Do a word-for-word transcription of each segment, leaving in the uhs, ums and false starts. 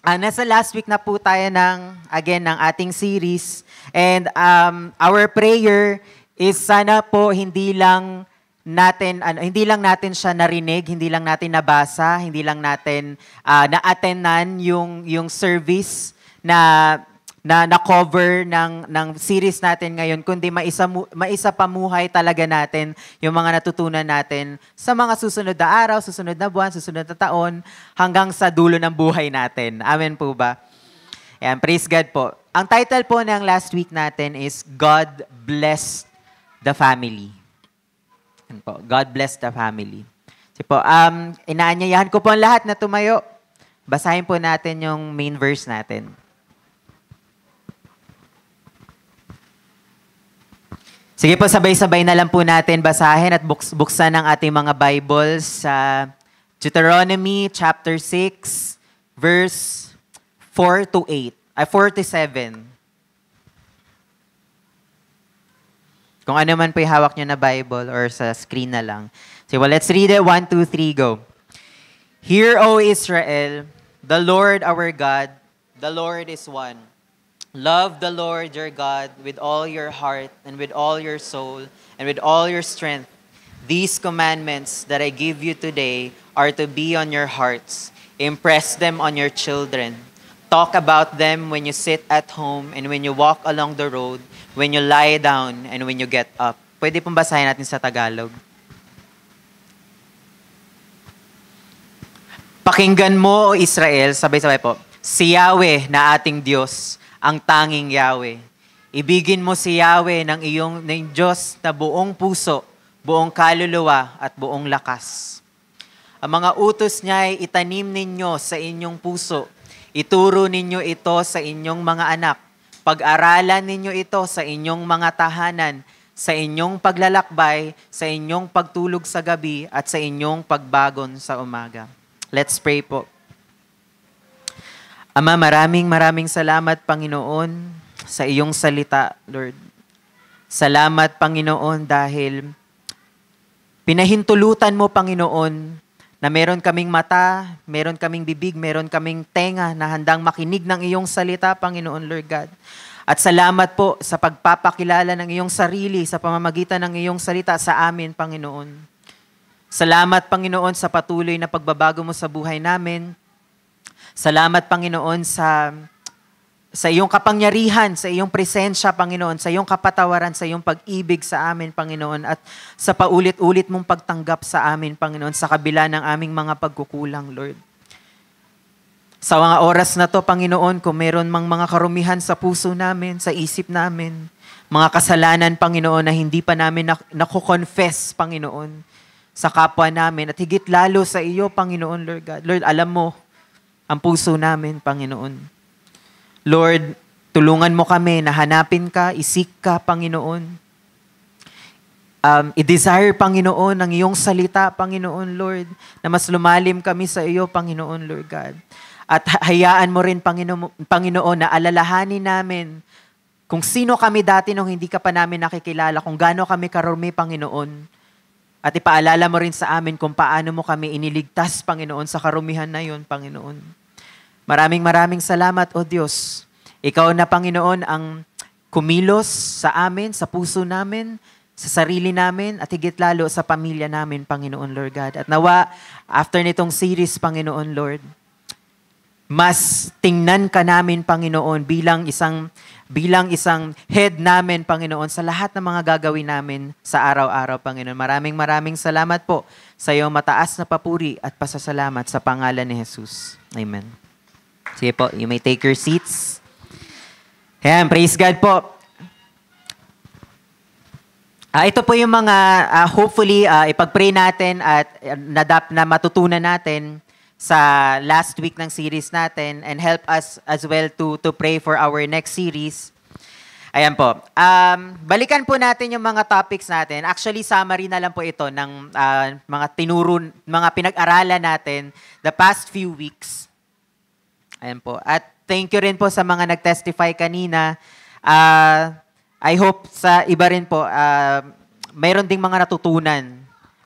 Uh, nasa last week na po tayo ng, again, ng ating series. And um, our prayer is sana po hindi lang natin, ano, hindi lang natin siya narinig, hindi lang natin nabasa, hindi lang natin uh, na-attendan yung, yung service na na na-cover ng, ng series natin ngayon, kundi maisa, maisa pamuhay talaga natin yung mga natutunan natin sa mga susunod na araw, susunod na buwan, susunod na taon, hanggang sa dulo ng buhay natin. Amen po ba? Ayan, praise God po. Ang title po ng last week natin is God Bless the Family. Ayan po, God Bless the Family. Kasi po, um, inaanyayahan ko po ang lahat na tumayo. Basahin po natin yung main verse natin. Sige po, sabay-sabay na lang po natin basahin at buks buksan ang ating mga Bibles sa Deuteronomy chapter six, verse four to eight, ay four to seven. Kung ano man po yung hawak nyo na Bible or sa screen na lang. So, well, let's read it. One, two, three, go. Hear, O Israel, the Lord our God, the Lord is one. Love the Lord your God with all your heart and with all your soul and with all your strength. These commandments that I give you today are to be on your hearts. Impress them on your children. Talk about them when you sit at home and when you walk along the road, when you lie down and when you get up. Pwede pong basahin natin sa Tagalog. Pakinggan mo, O Israel, sabay-sabay po, si Yahweh na ating Diyos, ang tanging Yahweh. Ibigin mo si Yahweh ng iyong ng Diyos na buong puso, buong kaluluwa at buong lakas. Ang mga utos niya ay itanim ninyo sa inyong puso. Ituro ninyo ito sa inyong mga anak. Pag-aralan ninyo ito sa inyong mga tahanan, sa inyong paglalakbay, sa inyong pagtulog sa gabi at sa inyong pagbagon sa umaga. Let's pray po. Ama, maraming maraming salamat, Panginoon, sa iyong salita, Lord. Salamat, Panginoon, dahil pinahintulutan mo, Panginoon, na meron kaming mata, meron kaming bibig, meron kaming tenga na handang makinig ng iyong salita, Panginoon, Lord God. At salamat po sa pagpapakilala ng iyong sarili sa pamamagitan ng iyong salita sa amin, Panginoon. Salamat, Panginoon, sa patuloy na pagbabago mo sa buhay namin. Salamat, Panginoon, sa, sa iyong kapangyarihan, sa iyong presensya, Panginoon, sa iyong kapatawaran, sa iyong pag-ibig sa amin, Panginoon, at sa paulit-ulit mong pagtanggap sa amin, Panginoon, sa kabila ng aming mga pagkukulang, Lord. Sa mga oras na to, Panginoon, kung meron mang mga karumihan sa puso namin, sa isip namin, mga kasalanan, Panginoon, na hindi pa namin nakukonfess, Panginoon, sa kapwa namin, at higit lalo sa iyo, Panginoon, Lord God. Lord, alam mo, ang puso namin, Panginoon. Lord, tulungan mo kami na hanapin ka, isik ka, Panginoon. Um, i-desire, Panginoon, ang iyong salita, Panginoon, Lord, na mas lumalim kami sa iyo, Panginoon, Lord God. At hayaan mo rin, Panginoon, Panginoon, na alalahanin namin kung sino kami dati nung hindi ka pa namin nakikilala, kung gaano kami karumi, Panginoon. At ipaalala mo rin sa amin kung paano mo kami iniligtas, Panginoon, sa karumihan na yun, Panginoon. Maraming maraming salamat, O Diyos. Ikaw na, Panginoon, ang kumilos sa amin, sa puso namin, sa sarili namin, at higit lalo sa pamilya namin, Panginoon, Lord God. At nawa, after nitong series, Panginoon, Lord, mas tingnan ka namin, Panginoon, bilang isang, bilang isang head namin, Panginoon, sa lahat ng mga gagawin namin sa araw-araw, Panginoon. Maraming maraming salamat po sa iyong mataas na papuri at pasasalamat sa pangalan ni Jesus. Amen. Sige po, you may take your seats. Ayan, praise God po. Uh, ito po yung mga, uh, hopefully, uh, ipag-pray natin at uh, nadap na matutunan natin sa last week ng series natin and help us as well to, to pray for our next series. Ayan po. Um, balikan po natin yung mga topics natin. Actually, summary na lang po ito ng uh, mga tinuro, mga pinag-aralan natin the past few weeks. Ayan po. At thank you rin po sa mga nag-testify kanina. Uh, I hope sa iba rin po, uh, mayroon ding mga natutunan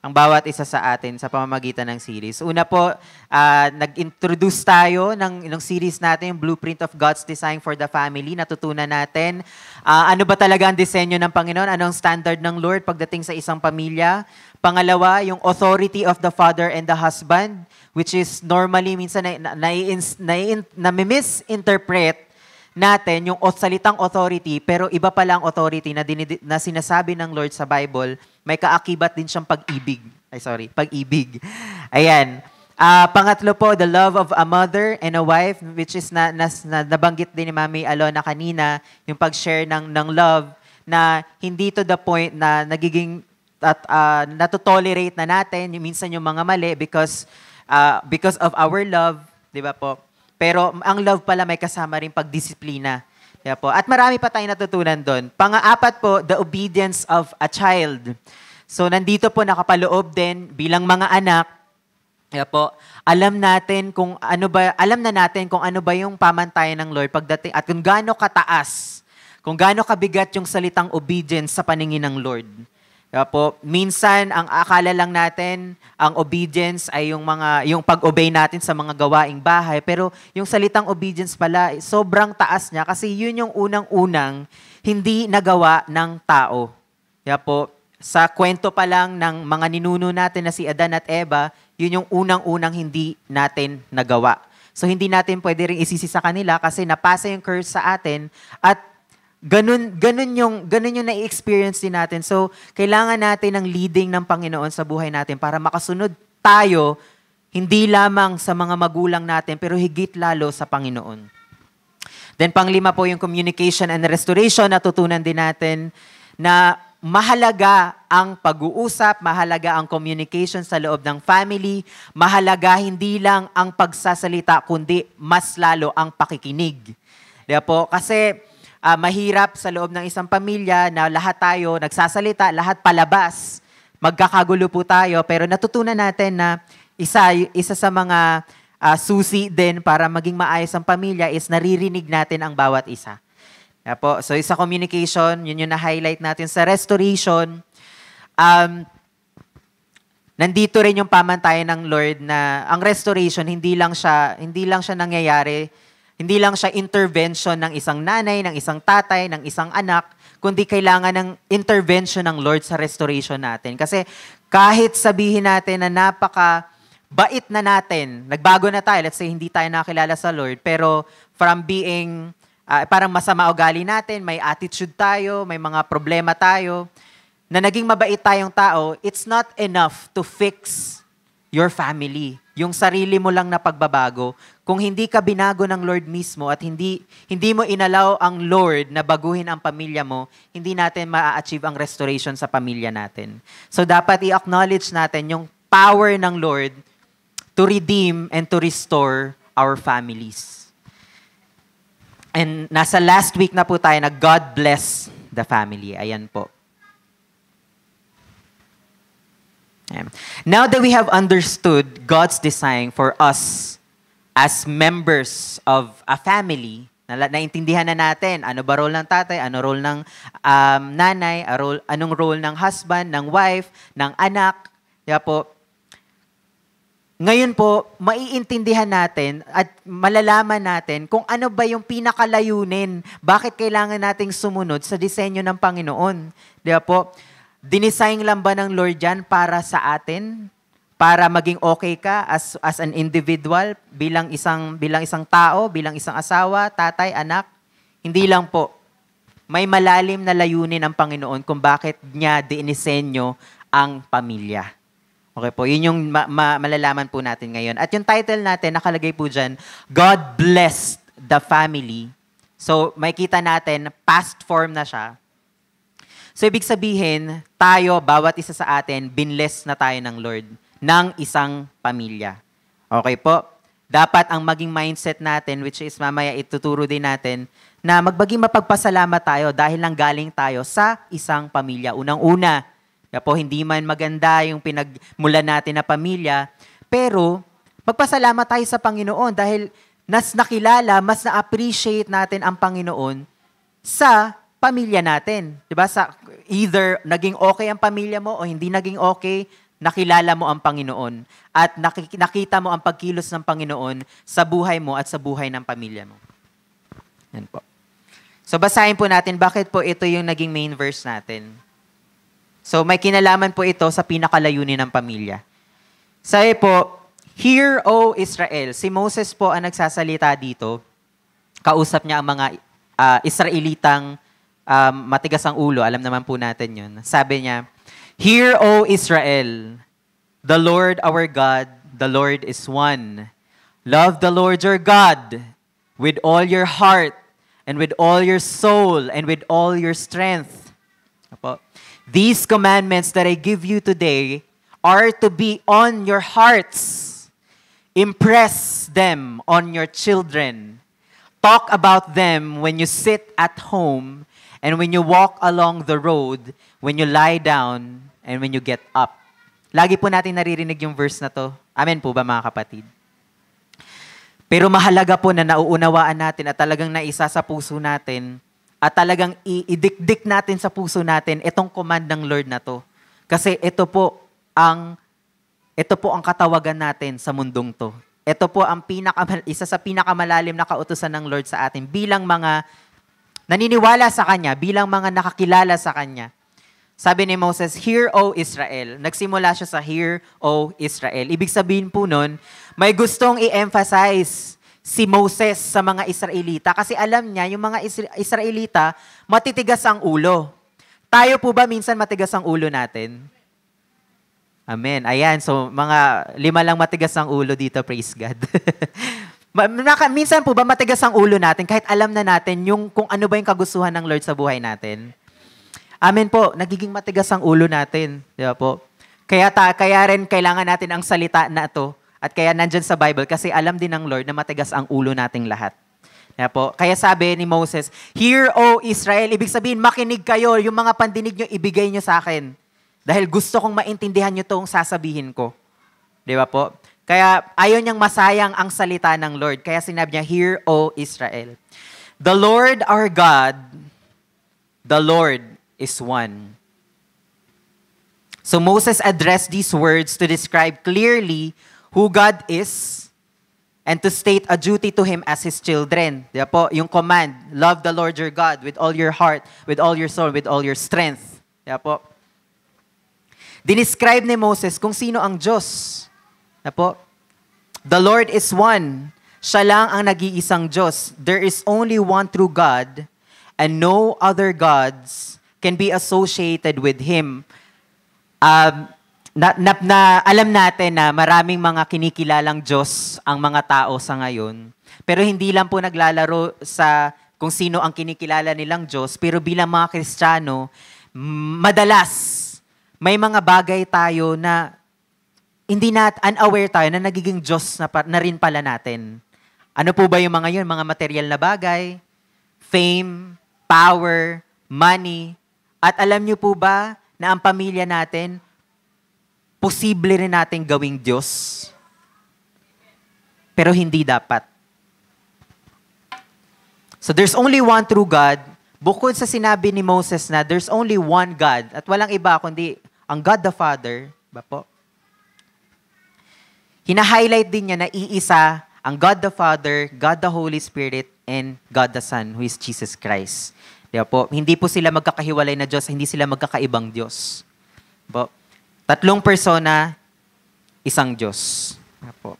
ang bawat isa sa atin sa pamamagitan ng series. Una po, uh, nag-introduce tayo ng, ng series natin, yung Blueprint of God's Design for the Family. Natutunan natin uh, ano ba talaga ang disenyo ng Panginoon, anong standard ng Lord pagdating sa isang pamilya. Pangalawa, yung authority of the father and the husband, which is normally minsan na, na, na, na, na, na misinterpret natin yung salitang authority, pero iba pala ang authority na, dinid- na sinasabi ng Lord sa Bible, may kaakibat din siyang pag-ibig. Ay, sorry, pag-ibig. Ayan. Uh, pangatlo po, the love of a mother and a wife, which is na, na, na nabanggit din ni Mami Alona kanina, yung pag-share ng, ng love, na hindi to the point na nagiging, at uh, natotolerate na natin, yung, minsan yung mga mali, because, uh, because of our love, di ba po? Pero ang love pala may kasama rin pagdisiplina. Kaya po. At marami pa tayong natutunan doon. Pang-apat po, the obedience of a child. So nandito po nakapaloob din bilang mga anak. Kaya po, alam natin kung ano ba, alam na natin kung ano ba yung pamantayan ng Lord pagdating at kung gaano kataas, kung gaano kabigat yung salitang obedience sa paningin ng Lord. Kaya po, minsan ang akala lang natin, ang obedience ay yung mga yung pag-obey natin sa mga gawaing bahay, pero yung salitang obedience pala sobrang taas niya kasi yun yung unang-unang hindi nagawa ng tao. Kaya po, sa kwento pa lang ng mga ninuno natin na si Adan at Eva, yun yung unang-unang hindi natin nagawa. So hindi natin pwede ring isisi sa kanila kasi napasa yung curse sa atin at Ganun, ganun yung, ganun yung na-experience din natin. So, kailangan natin ng leading ng Panginoon sa buhay natin para makasunod tayo, hindi lamang sa mga magulang natin, pero higit lalo sa Panginoon. Then, panglima po yung communication and restoration. Natutunan din natin na mahalaga ang pag-uusap, mahalaga ang communication sa loob ng family, mahalaga hindi lang ang pagsasalita, kundi mas lalo ang pakikinig. Diba po? Kasi, Uh, mahirap sa loob ng isang pamilya na lahat tayo nagsasalita, lahat palabas. Magkakagulo po tayo, pero natutunan natin na isa, isa sa mga uh, susi din para maging maayos ang pamilya is naririnig natin ang bawat isa. Yeah, po. So sa communication, yun yung na-highlight natin. Sa restoration, um, nandito rin yung pamantayan ng Lord na ang restoration, hindi lang siya, hindi lang siya nangyayari. Hindi lang siya intervention ng isang nanay, ng isang tatay, ng isang anak, kundi kailangan ng intervention ng Lord sa restoration natin. Kasi kahit sabihin natin na napaka bait na natin, nagbago na tayo, let's say hindi tayo nakilala sa Lord, pero from being, uh, parang masama ugali natin, may attitude tayo, may mga problema tayo, na naging mabait tayong tao, it's not enough to fix your family. Yung sarili mo lang na pagbabago, kung hindi ka binago ng Lord mismo at hindi hindi mo inalaw ang Lord na baguhin ang pamilya mo, hindi natin ma-achieve ang restoration sa pamilya natin. So dapat i-acknowledge natin yung power ng Lord to redeem and to restore our families. And nasa last week na po tayo na God bless the family. Ayan po. Now that we have understood God's design for us as members of a family, na naintindihan na natin ano ba role ng tatay, ano role ng um, nanay, a role, anong role ng husband, ng wife, ng anak. Kaya po, ngayon po, maiintindihan natin at malalaman natin kung ano ba yung pinakalayunin, bakit kailangan nating sumunod sa disenyo ng Panginoon. Kaya po, dinesign lang ba ng Lord yan para sa atin? Para maging okay ka as as an individual, bilang isang bilang isang tao, bilang isang asawa, tatay, anak? Hindi lang po. May malalim na layunin ng Panginoon kung bakit niya dinisenyo ang pamilya. Okay po, yun yung ma- ma- malalaman po natin ngayon. At yung title natin, nakalagay po dyan, God blessed the family. So, makikita natin, past form na siya. So, ibig sabihin, tayo, bawat isa sa atin, binless na tayo ng Lord, ng isang pamilya. Okay po? Dapat ang maging mindset natin, which is mamaya ituturo din natin, na magbaging mapagpasalamat tayo dahil lang galing tayo sa isang pamilya. Unang-una, kaya po, hindi man maganda yung pinagmulan natin na pamilya, pero magpasalamat tayo sa Panginoon dahil nas nakilala, mas na-appreciate natin ang Panginoon sa pamilya natin. Diba? Sa, either naging okay ang pamilya mo o hindi naging okay, nakilala mo ang Panginoon at nakita mo ang pagkilos ng Panginoon sa buhay mo at sa buhay ng pamilya mo. Yan po. So basahin po natin bakit po ito yung naging main verse natin. So may kinalaman po ito sa pinakalayunin ng pamilya. Sabi po, "Hear, O Israel." Si Moses po ang nagsasalita dito. Kausap niya ang mga uh, Israelitang um, matigas ang ulo. Alam naman po natin yun. Sabi niya, "Hear, O Israel, the Lord our God, the Lord is one. Love the Lord your God with all your heart and with all your soul and with all your strength. Apo. These commandments that I give you today are to be on your hearts. Impress them on your children. Talk about them when you sit at home and when you walk along the road, when you lie down, and when you get up." Lagi po natin naririnig yung verse na to. Amen po ba mga kapatid? Pero mahalaga po na nauunawaan natin at talagang naisa sa puso natin at talagang idikdik natin sa puso natin itong command ng Lord na to. Kasi ito po ang ito po ang katawagan natin sa mundong to. Ito po ang pinaka, isa sa pinakamalalim na kautusan ng Lord sa atin bilang mga naniniwala sa Kanya, bilang mga nakakilala sa Kanya. Sabi ni Moses, "Hear, O Israel." Nagsimula siya sa "Hear, O Israel." Ibig sabihin po nun, may gustong i-emphasize si Moses sa mga Israelita kasi alam niya, yung mga Israelita, matitigas ang ulo. Tayo po ba minsan matigas ang ulo natin? Amen. Ayan, so mga lima lang matigas ang ulo dito, praise God. Minsan po ba matigas ang ulo natin kahit alam na natin yung kung ano ba yung kagustuhan ng Lord sa buhay natin? Amen po, nagiging matigas ang ulo natin. Di ba po? Kaya, ta, kaya rin kailangan natin ang salita na ito. At kaya nandyan sa Bible kasi alam din ng Lord na matigas ang ulo nating lahat. Di ba po? Kaya sabi ni Moses, "Hear, O Israel." Ibig sabihin, makinig kayo. Yung mga pandinig nyo, ibigay nyo sa akin. Dahil gusto kong maintindihan nyo itong sasabihin ko. Di ba po? Kaya ayaw niyang masayang ang salita ng Lord. Kaya sinabi niya, "Hear, O Israel. The Lord our God, the Lord is one." So Moses addressed these words to describe clearly who God is and to state a duty to Him as His children. Diba po? Yung command, love the Lord your God with all your heart, with all your soul, with all your strength. Diba po? Dinescribe ni Moses kung sino ang Diyos. Diba po? The Lord is one. Siya lang ang nag-iisang Diyos. There is only one true God and no other gods can be associated with Him. Um, na, na, na, alam natin na maraming mga kinikilalang Diyos ang mga tao sa ngayon. Pero hindi lang po naglalaro sa kung sino ang kinikilala nilang Diyos. Pero bilang mga Kristiyano, madalas may mga bagay tayo na hindi na unaware tayo na nagiging Diyos na, na rin pala natin. Ano po ba yung mga yun? Mga material na bagay, fame, power, money. At alam niyo po ba na ang pamilya natin, posible rin natin gawing Diyos? Pero hindi dapat. So there's only one true God. Bukod sa sinabi ni Moses na there's only one God at walang iba kundi ang God the Father, ba po? Hina-highlight din niya na iisa ang God the Father, God the Holy Spirit, and God the Son, who is Jesus Christ. Diba po? Hindi po sila magkakahiwalay na Diyos, hindi sila magkakaibang Diyos. Po? Tatlong persona, isang Diyos. Diba po?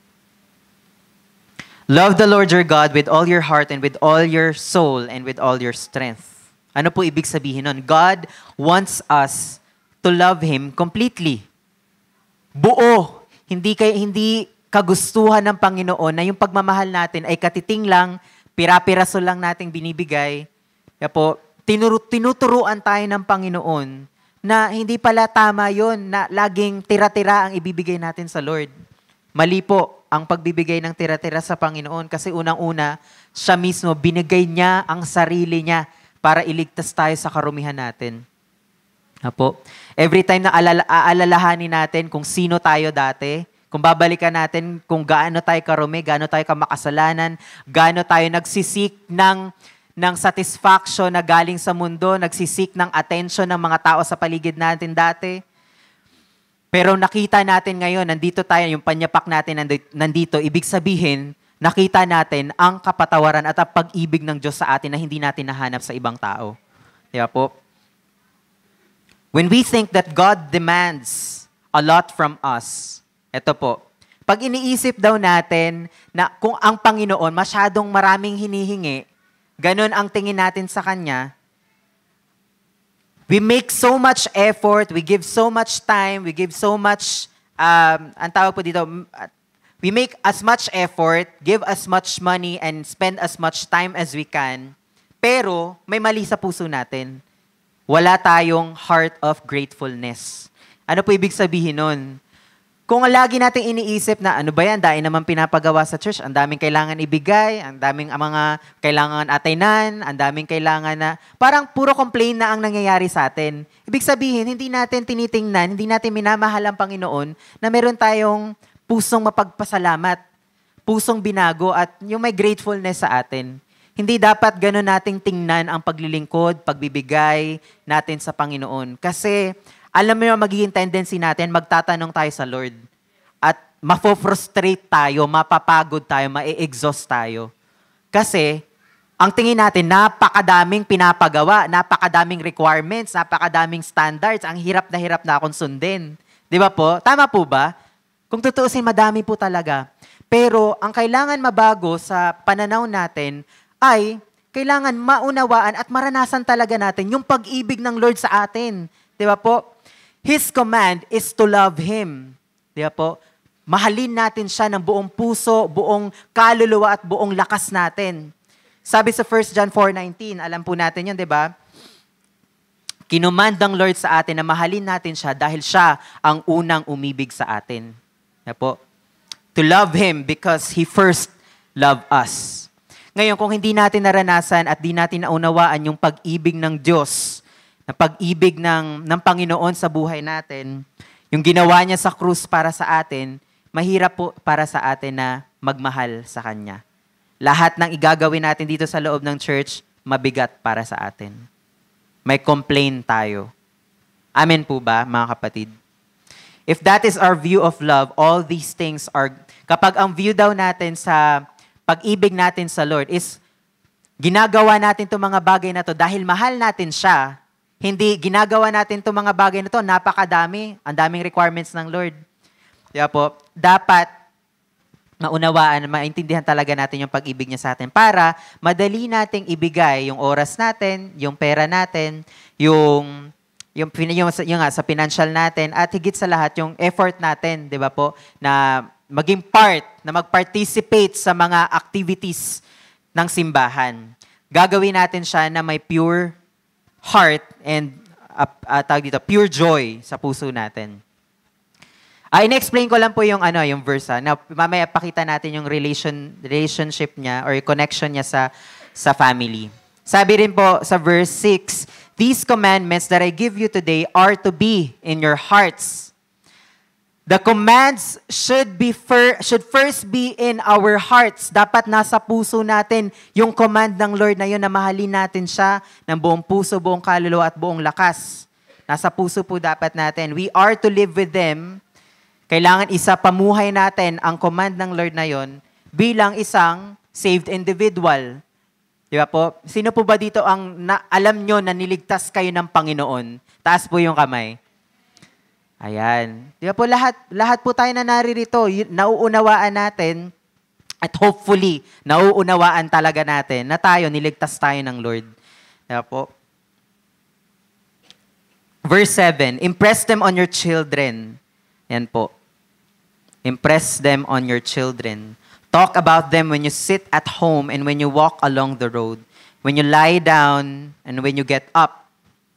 Love the Lord your God with all your heart and with all your soul and with all your strength. Ano po ibig sabihin nun? God wants us to love Him completely. Buo. Hindi kay hindi kagustuhan ng Panginoon na yung pagmamahal natin ay katiting lang, pira-piraso lang nating binibigay. Kaya po, tinuro, tinuturuan tayo ng Panginoon na hindi pala tama yon na laging tira-tira ang ibibigay natin sa Lord. Mali po ang pagbibigay ng tira-tira sa Panginoon kasi unang-una, siya mismo binigay niya ang sarili niya para iligtas tayo sa karumihan natin. Apo. Every time na alala- aalalahanin natin kung sino tayo dati, kung babalikan natin kung gaano tayo karumi, gaano tayo kamakasalanan, gaano tayo nagsisik ng, ng satisfaction na galing sa mundo, nagsisik ng attention ng mga tao sa paligid natin dati. Pero nakita natin ngayon, nandito tayo, yung panyapak natin nandito, nandito, ibig sabihin, nakita natin ang kapatawaran at ang pag-ibig ng Diyos sa atin na hindi natin nahanap sa ibang tao. Di ba po? When we think that God demands a lot from us, eto po, pag iniisip daw natin na kung ang Panginoon masyadong maraming hinihingi, ganun ang tingin natin sa Kanya, we make so much effort, we give so much time, we give so much, um, ang tawag po dito, we make as much effort, give as much money, and spend as much time as we can, pero may mali sa puso natin. Wala tayong heart of gratefulness. Ano po ibig sabihin nun? Kung lagi natin iniisip na ano ba yan, dahil naman pinapagawa sa church, ang daming kailangan ibigay, ang daming mga kailangan ataynan, ang daming kailangan na, parang puro complain na ang nangyayari sa atin. Ibig sabihin, hindi natin tinitingnan, hindi natin minamahal ang Panginoon na meron tayong pusong mapagpasalamat, pusong binago at yung may gratefulness sa atin. Hindi dapat gano'n nating tingnan ang paglilingkod, pagbibigay natin sa Panginoon. Kasi alam mo yung magiging tendency natin, magtatanong tayo sa Lord. At mafo-frustrate tayo, mapapagod tayo, ma-exhaust tayo. Kasi, ang tingin natin, napakadaming pinapagawa, napakadaming requirements, napakadaming standards, ang hirap na hirap na akong sundin. Di ba po? Tama po ba? Kung tutuusin, madami po talaga. Pero, ang kailangan mabago sa pananaw natin ay, kailangan maunawaan at maranasan talaga natin yung pag-ibig ng Lord sa atin. Di ba po? His command is to love Him. Di ba po? Mahalin natin siya ng buong puso, buong kaluluwa at buong lakas natin. Sabi sa First John four nineteen, alam po natin yun, di ba? Kinumand ng Lord sa atin na mahalin natin siya dahil siya ang unang umibig sa atin. Di ba po? To love Him because He first loved us. Ngayon, kung hindi natin naranasan at di natin naunawaan yung pag-ibig ng Diyos, na pag-ibig ng, ng Panginoon sa buhay natin, yung ginawa niya sa krus para sa atin, mahirap po para sa atin na magmahal sa Kanya. Lahat ng igagawin natin dito sa loob ng church, mabigat para sa atin. May complain tayo. Amen po ba, mga kapatid? If that is our view of love, all these things are, kapag ang view daw natin sa pag-ibig natin sa Lord is, ginagawa natin itong mga bagay na to dahil mahal natin siya, hindi, ginagawa natin itong mga bagay na ito, napakadami, ang daming requirements ng Lord. Kaya po, dapat maunawaan, maintindihan talaga natin yung pag-ibig niya sa atin para madali nating ibigay yung oras natin, yung pera natin, yung, yung, yung, yung, yung sa financial natin, at higit sa lahat, yung effort natin, di ba po, na maging part, na mag-participate sa mga activities ng simbahan. Gagawin natin siya na may pure heart and uh, uh, tawag dito, pure joy sa puso natin. Uh, in-explain ko lang po yung ano, yung verse. Ha. Now, mamaya pakita natin yung relation relationship niya or connection niya sa sa family. Sabi rin po sa verse six, "These commandments that I give you today are to be in your hearts." The commands should be fir- should first be in our hearts. Dapat nasa puso natin yung command ng Lord na yun na mahalin natin siya ng buong puso, buong kaluluwa at buong lakas. Nasa puso po dapat natin. We are to live with them. Kailangan isa pamuhay natin ang command ng Lord na yun bilang isang saved individual. Di ba po? Sino po ba dito ang na- alam nyo na niligtas kayo ng Panginoon? Taas po yung kamay. Ayan. Di ba po, lahat, lahat po tayo na naririto, nauunawaan natin at hopefully, nauunawaan talaga natin na tayo, niligtas tayo ng Lord. Di ba po? Verse seven, "Impress them on your children." Yan po. "Impress them on your children. Talk about them when you sit at home and when you walk along the road, when you lie down and when you get up.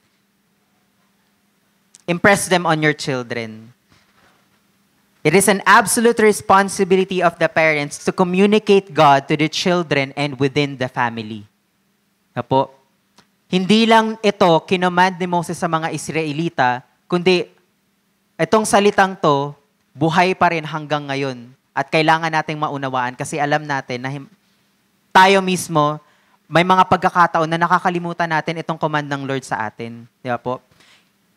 Impress them on your children." It is an absolute responsibility of the parents to communicate God to the children and within the family. Na po, hindi lang ito kinomand ni Moses sa mga Israelita, kundi itong salitang to, buhay pa rin hanggang ngayon. At kailangan nating maunawaan kasi alam natin na him- tayo mismo, may mga pagkakataon na nakakalimutan natin itong command ng Lord sa atin. Di ba po?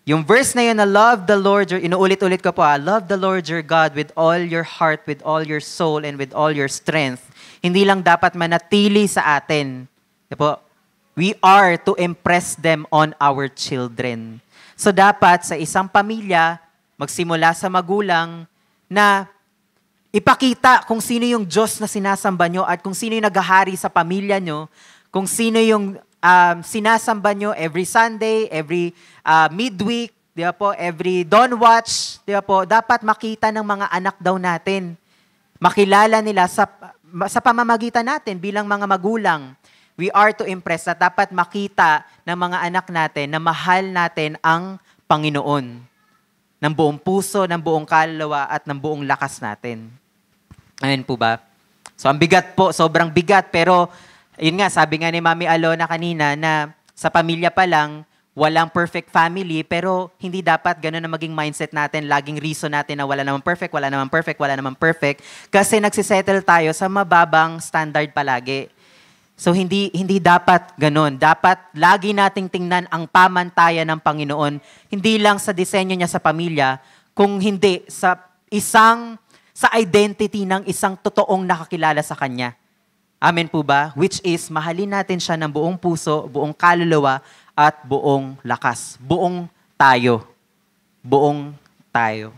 Yung verse na yun na love the Lord, your, inuulit-ulit ko po, ah, love the Lord your God with all your heart, with all your soul, and with all your strength. Hindi lang dapat manatili sa atin. Di po, we are to impress them on our children. So dapat sa isang pamilya, magsimula sa magulang na ipakita kung sino yung Diyos na sinasamba nyo at kung sino yung naghahari sa pamilya nyo, kung sino yung um, sinasamba nyo every Sunday, every uh, midweek, di ba po, every dawn watch, di ba po, dapat makita ng mga anak daw natin. Makilala nila sa, sa pamamagitan natin bilang mga magulang. We are to impress at dapat makita ng mga anak natin na mahal natin ang Panginoon ng buong puso, ng buong kaluluwa at ng buong lakas natin. Amen po ba? So ang bigat po, sobrang bigat, pero yun nga, sabi nga ni Mami Alona kanina na sa pamilya pa lang, walang perfect family, pero hindi dapat gano'n na maging mindset natin, laging reason natin na wala naman perfect, wala naman perfect, wala naman perfect, kasi nagsisettle tayo sa mababang standard palagi. So hindi hindi dapat gano'n. Dapat lagi nating tingnan ang pamantayan ng Panginoon, hindi lang sa disenyo niya sa pamilya, kung hindi sa isang sa identity ng isang totoong nakakilala sa Kanya. Amen po ba? Which is, mahalin natin siya ng buong puso, buong kaluluwa, at buong lakas. Buong tayo. Buong tayo.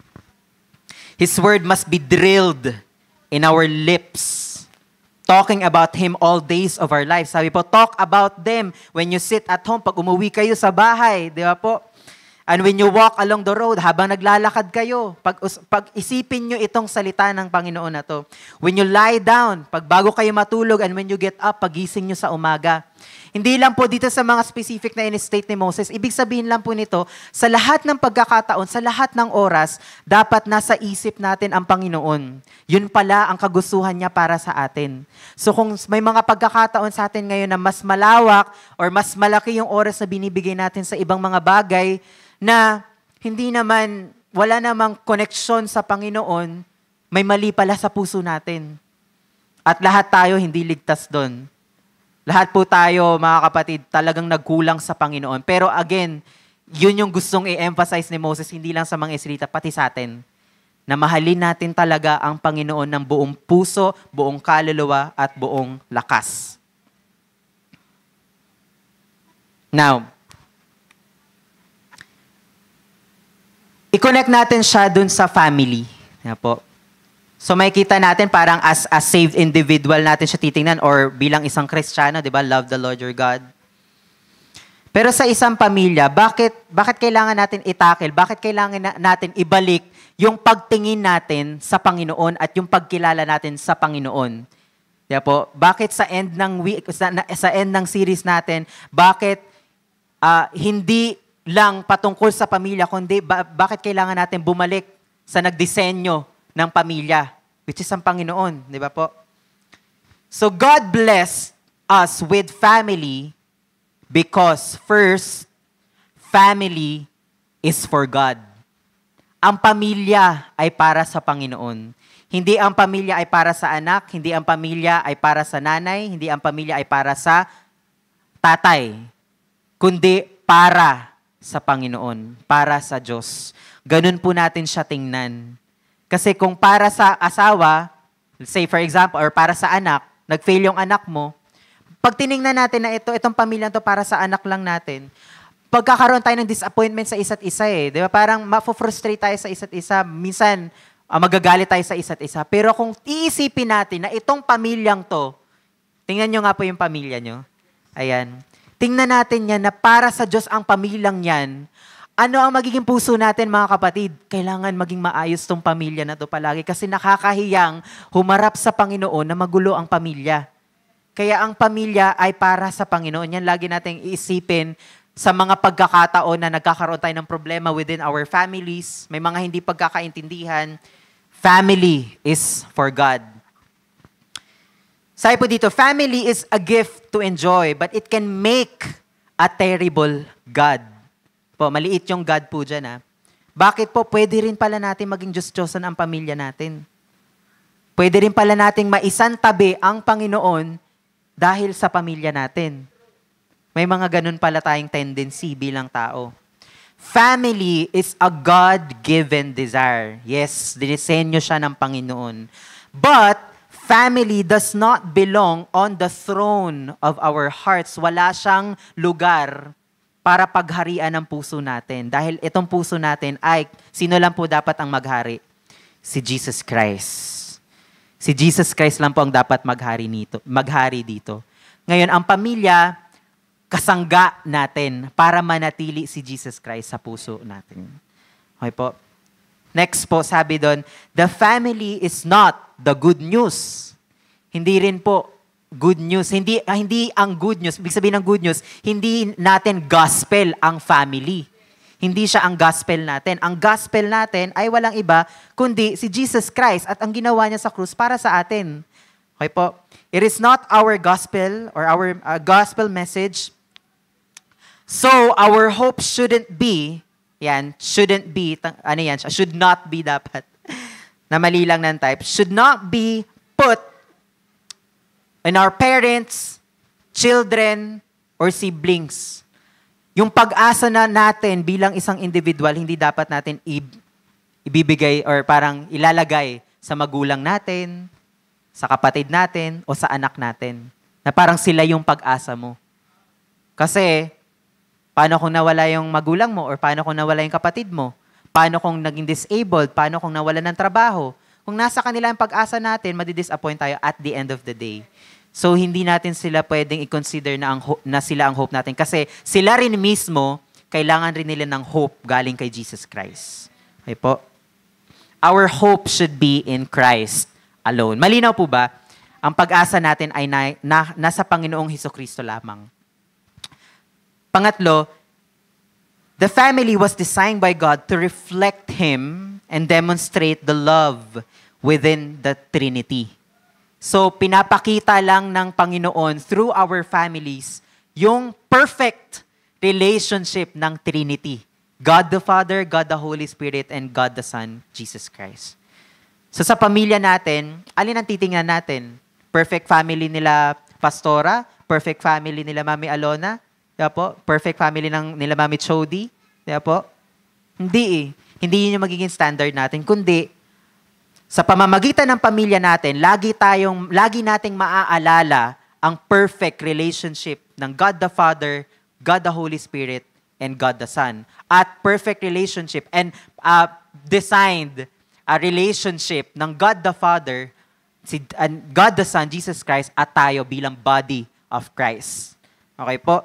His word must be drilled in our lips. Talking about Him all days of our lives. Sabi po, talk about them when you sit at home. Pag umuwi kayo sa bahay, di ba po? And when you walk along the road, habang naglalakad kayo, pag, pag isipin nyo itong salita ng Panginoon na to. When you lie down, pag bago kayo matulog, and when you get up, pagising nyo sa umaga. Hindi lang po dito sa mga specific na in-state ni Moses, ibig sabihin lang po nito, sa lahat ng pagkakataon, sa lahat ng oras, dapat nasa isip natin ang Panginoon. Yun pala ang kagustuhan niya para sa atin. So kung may mga pagkakataon sa atin ngayon na mas malawak or mas malaki yung oras na binibigay natin sa ibang mga bagay, na hindi naman, wala namang koneksyon sa Panginoon, may mali pala sa puso natin. At lahat tayo hindi ligtas doon. Lahat po tayo, mga kapatid, talagang nagkulang sa Panginoon. Pero again, yun yung gustong i-emphasize ni Moses, hindi lang sa mga Israelita, pati sa atin. Na mahalin natin talaga ang Panginoon ng buong puso, buong kaluluwa, at buong lakas. Now, i-connect natin siya dun sa family. Yan po. So makikita natin parang as a saved individual natin siya titingnan or bilang isang Kristiyano, di ba? Love the Lord your God. Pero sa isang pamilya, bakit bakit kailangan natin itakil? Bakit kailangan na, natin ibalik yung pagtingin natin sa Panginoon at yung pagkilala natin sa Panginoon? Di ba po? Bakit sa end ng week, sa, sa end ng series natin, bakit uh, hindi lang patungkol sa pamilya, kundi ba- bakit kailangan natin bumalik sa nagdisenyo ng pamilya, which is ang Panginoon, di ba po? So God blessed us with family because first, family is for God. Ang pamilya ay para sa Panginoon. Hindi ang pamilya ay para sa anak, hindi ang pamilya ay para sa nanay, hindi ang pamilya ay para sa tatay, kundi para sa Panginoon, para sa Diyos. Ganun po natin siya tingnan. Kasi kung para sa asawa, say for example, or para sa anak, nag-fail yung anak mo, pag tiningnan natin na ito, itong pamilya to para sa anak lang natin, pagkakaroon tayo ng disappointment sa isa't isa eh. Di ba? Parang mafo-frustrate tayo sa isa't isa. Minsan, uh, magagalit tayo sa isa't isa. Pero kung iisipin natin na itong pamilyang to, tingnan nyo nga po yung pamilya nyo. Ayan. Tingnan natin yan na para sa Diyos ang pamilyang yan. Ano ang magiging puso natin, mga kapatid? Kailangan maging maayos tong pamilya na to palagi kasi nakakahiyang humarap sa Panginoon na magulo ang pamilya. Kaya ang pamilya ay para sa Panginoon. Yan lagi nating iisipin sa mga pagkakataon na nagkakaroon tayo ng problema within our families. May mga hindi pagkakaintindihan. Family is for God. Sabi po dito, family is a gift to enjoy, but it can make a terrible God. Po, maliit yung God po dyan, ha? Bakit po? Pwede rin pala natin maging Diyos-Diyosan ang pamilya natin. Pwede rin pala nating maisantabi ang Panginoon dahil sa pamilya natin. May mga ganun pala tayong tendency bilang tao. family is a God-given desire. Yes, dinisenyo siya ng Panginoon. But, family does not belong on the throne of our hearts. Wala siyang lugar para pagharian ng puso natin. Dahil itong puso natin ay, sino lang po dapat ang maghari? Si Jesus Christ. Si Jesus Christ lang po ang dapat maghari, nito, maghari dito. Ngayon, ang pamilya, kasangga natin para manatili si Jesus Christ sa puso natin. Okay po? Next po, sabi doon, the family is not the good news. Hindi rin po good news. Hindi, ah, hindi ang good news. Ibig sabihin ng good news, hindi natin gospel ang family. Hindi siya ang gospel natin. Ang gospel natin ay walang iba, kundi si Jesus Christ at ang ginawa niya sa krus para sa atin. Okay po? It is not our gospel or our uh, gospel message. So, our hope shouldn't be, yan, shouldn't be, ano yan, should not be dapat, na mali lang ng type, should not be put in our parents, children, or siblings. Yung pag-asa na natin bilang isang individual, hindi dapat natin i- ibibigay or parang ilalagay sa magulang natin, sa kapatid natin, o sa anak natin. Na parang sila yung pag-asa mo. Kasi, paano kung nawala yung magulang mo or paano kung nawala yung kapatid mo? Paano kung naging disabled? Paano kung nawala ng trabaho? Kung nasa kanila ang pag-asa natin, madidisappoint tayo at the end of the day. So, hindi natin sila pwedeng i-consider na, ang ho- na sila ang hope natin. Kasi sila rin mismo, kailangan rin nila ng hope galing kay Jesus Christ. Okay po? Our hope should be in Christ alone. Malinaw po ba? Ang pag-asa natin ay na, na, nasa Panginoong Hesukristo lamang. Pangatlo, the family was designed by God to reflect Him and demonstrate the love within the Trinity. So, pinapakita lang ng Panginoon through our families yung perfect relationship ng Trinity. God the Father, God the Holy Spirit, and God the Son, Jesus Christ. So, sa pamilya natin, alin ang titingnan natin? Perfect family nila Pastora? Perfect family nila Mami Alona? Diba po? Perfect family ng nila Mami Chody? Diba po? Hindi eh. Hindi yun yung magiging standard natin, kundi sa pamamagitan ng pamilya natin, lagi tayong lagi nating maaalala ang perfect relationship ng God the Father, God the Holy Spirit, and God the Son. At perfect relationship and uh, designed a relationship ng God the Father, si and God the Son, Jesus Christ, at tayo bilang body of Christ. Okay po?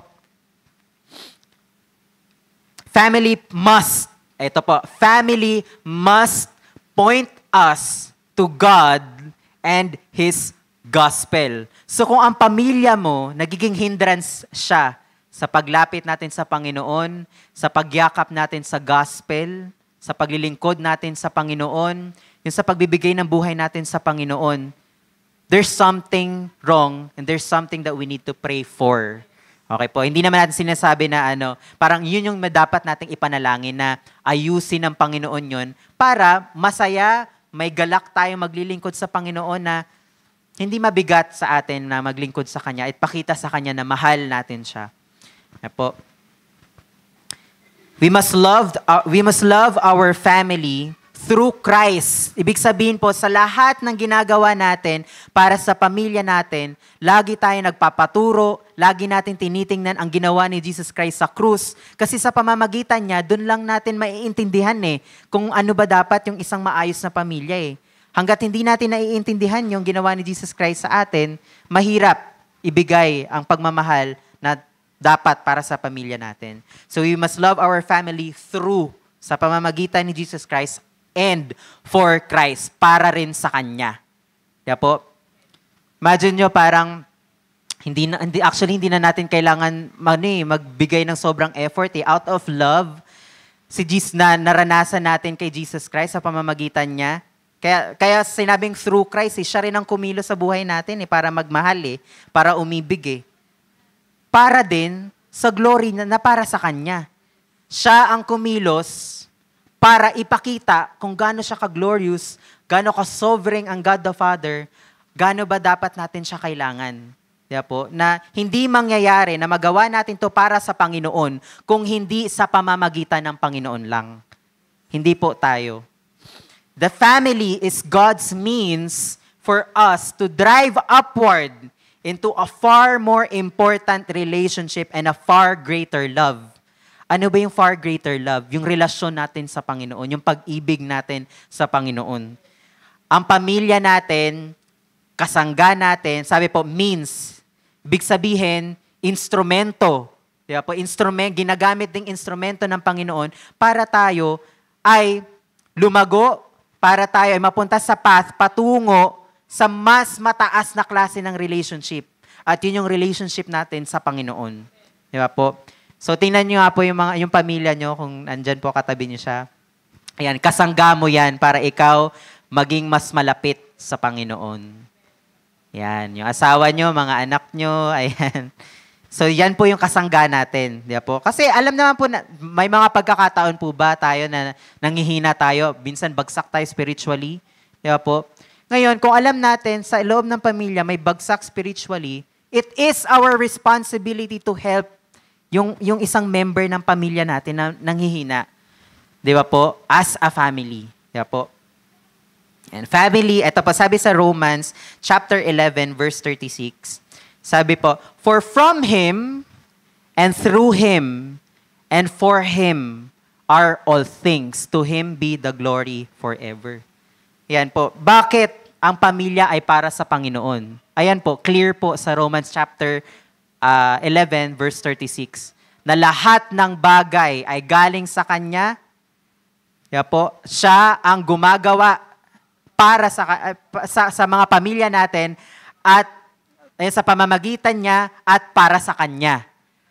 Family must, ito po, family must point us to God and His gospel. So kung ang pamilya mo, nagiging hindrance siya sa paglapit natin sa Panginoon, sa pagyakap natin sa gospel, sa paglilingkod natin sa Panginoon, yung sa pagbibigay ng buhay natin sa Panginoon, there's something wrong and there's something that we need to pray for. Okay po, hindi naman natin sinasabi na ano, parang yun yung dapat nating ipanalangin na ayusin ng Panginoon yun para masaya, may galak tayong maglilingkod sa Panginoon na hindi mabigat sa atin na maglingkod sa Kanya at pakita sa Kanya na mahal natin siya. Okay po. We must love, uh, we must love our family through Christ. Ibig sabihin po, sa lahat ng ginagawa natin para sa pamilya natin, lagi tayo nagpapaturo, lagi natin tinitingnan ang ginawa ni Jesus Christ sa krus. Kasi sa pamamagitan niya, dun lang natin maiintindihan eh, kung ano ba dapat yung isang maayos na pamilya eh. Hanggat hindi natin naiintindihan yung ginawa ni Jesus Christ sa atin, mahirap ibigay ang pagmamahal na dapat para sa pamilya natin. So we must love our family through, sa pamamagitan ni Jesus Christ, and for Christ, para rin sa Kanya. Kaya po, imagine nyo parang, hindi na, hindi, actually hindi na natin kailangan mag, magbigay ng sobrang effort eh. Out of love, si Jesus na naranasan natin kay Jesus Christ sa pamamagitan niya. Kaya, kaya sinabing through Christ, eh, siya rin ang kumilos sa buhay natin eh, para magmahal eh, para umibig eh. Para din sa glory na, na para sa Kanya. Siya ang kumilos para ipakita kung gaano siya ka-glorious, gaano ka-sovereign ang God the Father, gaano ba dapat natin siya kailangan. Di ba po? Na hindi mangyayari na magawa natin to para sa Panginoon kung hindi sa pamamagitan ng Panginoon lang. Hindi po tayo. The family is God's means for us to drive upward into a far more important relationship and a far greater love. Ano ba yung far greater love? Yung relasyon natin sa Panginoon, yung pag-ibig natin sa Panginoon. Ang pamilya natin, kasangga natin, sabi po, means. Ibig sabihin, instrumento. Diba po? Instrument, ginagamit ding instrumento ng Panginoon para tayo ay lumago, para tayo ay mapunta sa path, patungo sa mas mataas na klase ng relationship. At yun yung relationship natin sa Panginoon. Diba po? So, tingnan nyo nga po yung, mga, yung pamilya nyo, kung nandyan po katabi nyo siya. Ayan, kasangga mo yan para ikaw maging mas malapit sa Panginoon. Yan, yung asawa nyo, mga anak nyo, ayan. So, yan po yung kasangga natin. Di ba po? Kasi alam naman po, na, may mga pagkakataon po ba tayo na nangihina tayo, minsan bagsak tayo spiritually. Di ba po? Ngayon, kung alam natin sa loob ng pamilya may bagsak spiritually, it is our responsibility to help yung, yung isang member ng pamilya natin na nanghihina. Di ba po? As a family. Di ba po? And family, ito po sabi sa Romans chapter eleven verse thirty-six. Sabi po, for from Him and through Him and for Him are all things. To Him be the glory forever. Yan po. Bakit ang pamilya ay para sa Panginoon? Ayan po, clear po sa Romans chapter uh, eleven verse thirty-six. Na lahat ng bagay ay galing sa Kanya. Yan po, Siya ang gumagawa para sa, sa, sa mga pamilya natin at eh, sa pamamagitan niya at para sa Kanya.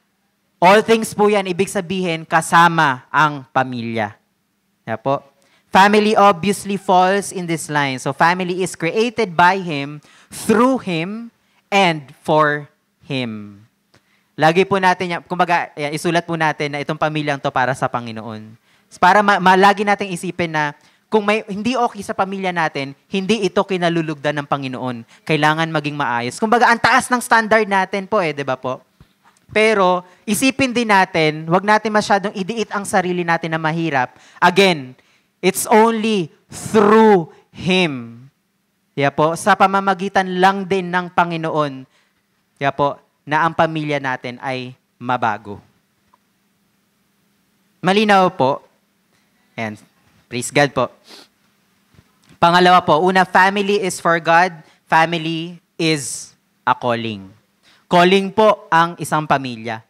All things po yan, ibig sabihin, kasama ang pamilya. Yeah, po. Family obviously falls in this line. So family is created by Him, through Him, and for Him. Lagi po natin, kumbaga, yan, isulat po natin na itong pamilyang to para sa Panginoon. Para ma- malagi nating isipin na kung may hindi okay sa pamilya natin, hindi ito kinalulugdan ng Panginoon. Kailangan maging maayos. Kumbaga, ang taas ng standard natin po eh, di ba po? Pero, isipin din natin, wag natin masyadong idiit ang sarili natin na mahirap. Again, it's only through Him. Di ba po? Sa pamamagitan lang din ng Panginoon, di ba po, na ang pamilya natin ay mabago. Malinaw po. Ayan. Praise God po. Pangalawa po, una, family is for God. Family is a calling. Calling po ang isang pamilya.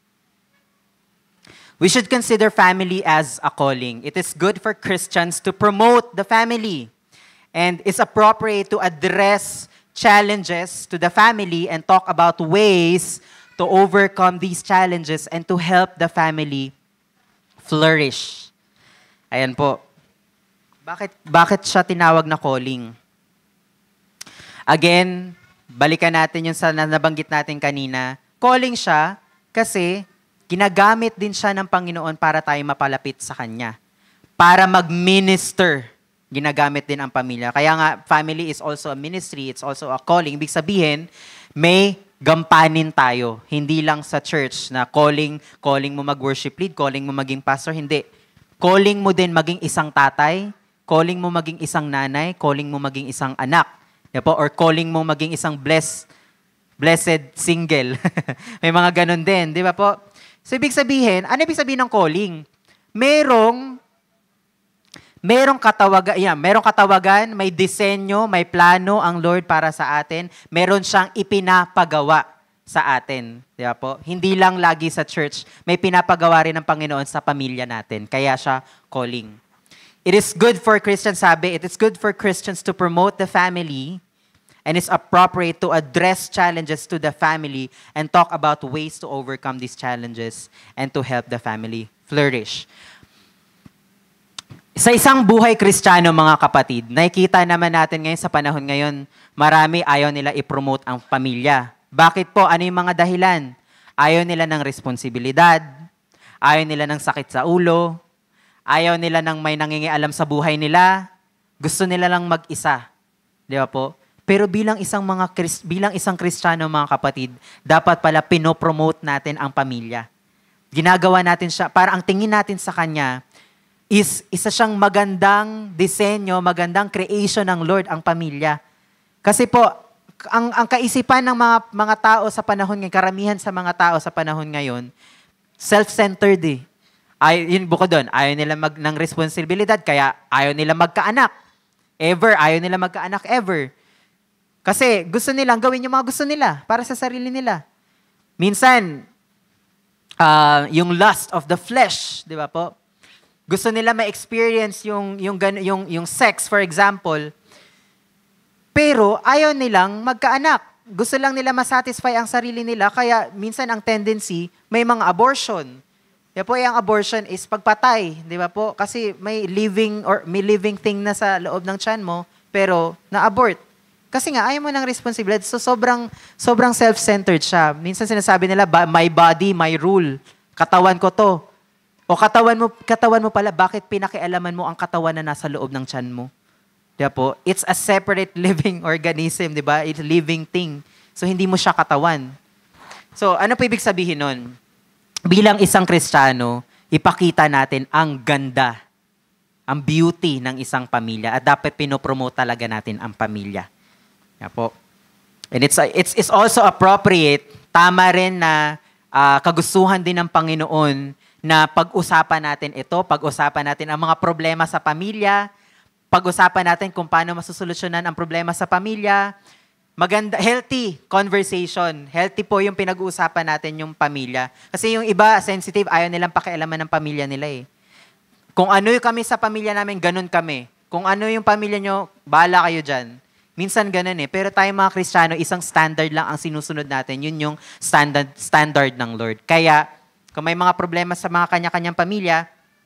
We should consider family as a calling. It is good for Christians to promote the family. And it's appropriate to address challenges to the family and talk about ways to overcome these challenges and to help the family flourish. Ayan po. Bakit, bakit siya tinawag na calling? Again, balikan natin yung sa nabanggit natin kanina. Calling siya kasi ginagamit din siya ng Panginoon para tayo mapalapit sa Kanya. Para mag-minister, ginagamit din ang pamilya. Kaya nga, family is also a ministry, it's also a calling. Ibig sabihin, may gampanin tayo. Hindi lang sa church na calling, calling mo mag-worship lead, calling mo maging pastor, hindi. Calling mo din maging isang tatay, calling mo maging isang nanay, calling mo maging isang anak. Diba po? Or calling mo maging isang blessed, blessed single. May mga ganun din, di ba po? So, ibig sabihin, ano ibig sabihin ng calling? Merong, merong katawagan, yeah, merong katawagan, may disenyo, may plano ang Lord para sa atin. Meron siyang ipinapagawa sa atin. Di ba po? Hindi lang lagi sa church, may pinapagawa rin ng Panginoon sa pamilya natin. Kaya siya calling. It is good for Christians, sabi, it is good for Christians to promote the family and it's appropriate to address challenges to the family and talk about ways to overcome these challenges and to help the family flourish. Sa isang buhay Kristiyano, mga kapatid, nakikita naman natin ngayon sa panahon ngayon, marami ayaw nila i-promote ang pamilya. Bakit po? Ano yung mga dahilan? Ayaw nila ng responsibilidad, ayaw nila ng sakit sa ulo, ayaw nila ng may nangingialam sa buhay nila, gusto nila lang mag-isa. Di ba po? Pero bilang isang mga Chris, bilang isang Kristiyano, mga kapatid, dapat pala pinopromote natin ang pamilya. Ginagawa natin siya, para ang tingin natin sa Kanya is isa siyang magandang disenyo, magandang creation ng Lord ang pamilya. Kasi po, ang, ang kaisipan ng mga, mga tao sa panahon ngayon, karamihan sa mga tao sa panahon ngayon, self-centered eh. Ay, yun bukod doon, ayaw nila mag, ng responsibilidad, kaya ayaw nila magkaanak. Ever, ayaw nila magkaanak ever. Kasi gusto nilang gawin yung mga gusto nila para sa sarili nila. Minsan, uh, yung lust of the flesh, di ba po? Gusto nila ma-experience yung, yung, yung, yung sex, for example, pero ayaw nilang magkaanak. Gusto lang nila masatisfy ang sarili nila, kaya minsan ang tendency, may mga abortion. Kaya po, yung abortion is pagpatay, di ba po? Kasi may living or may living thing na sa loob ng tiyan mo, pero na-abort. Kasi nga, ayaw mo ng responsibilidad. So, sobrang, sobrang self-centered siya. Minsan sinasabi nila, my body, my rule. Katawan ko to. O katawan mo, katawan mo pala, bakit pinakialaman mo ang katawan na nasa loob ng tiyan mo? Diba po? It's a separate living organism, di ba? It's a living thing. So, hindi mo siya katawan. So, ano po ibig sabihin nun? Bilang isang Kristiyano, ipakita natin ang ganda, ang beauty ng isang pamilya at dapat pinopromote talaga natin ang pamilya. Yan po. And it's, it's, it's also appropriate, tama rin na uh, kagustuhan din ng Panginoon na pag-usapan natin ito, pag-usapan natin ang mga problema sa pamilya, pag-usapan natin kung paano masusolusyonan ang problema sa pamilya. Maganda, healthy conversation. Healthy po yung pinag-uusapan natin yung pamilya. Kasi yung iba, sensitive, ayaw nilang pakialaman ng pamilya nila eh. Kung ano yung kami sa pamilya namin, ganun kami. Kung ano yung pamilya nyo, bahala kayo dyan. Minsan ganun eh. Pero tayo mga Kristiyano, isang standard lang ang sinusunod natin. Yun yung standard, standard ng Lord. Kaya, kung may mga problema sa mga kanya-kanyang pamilya,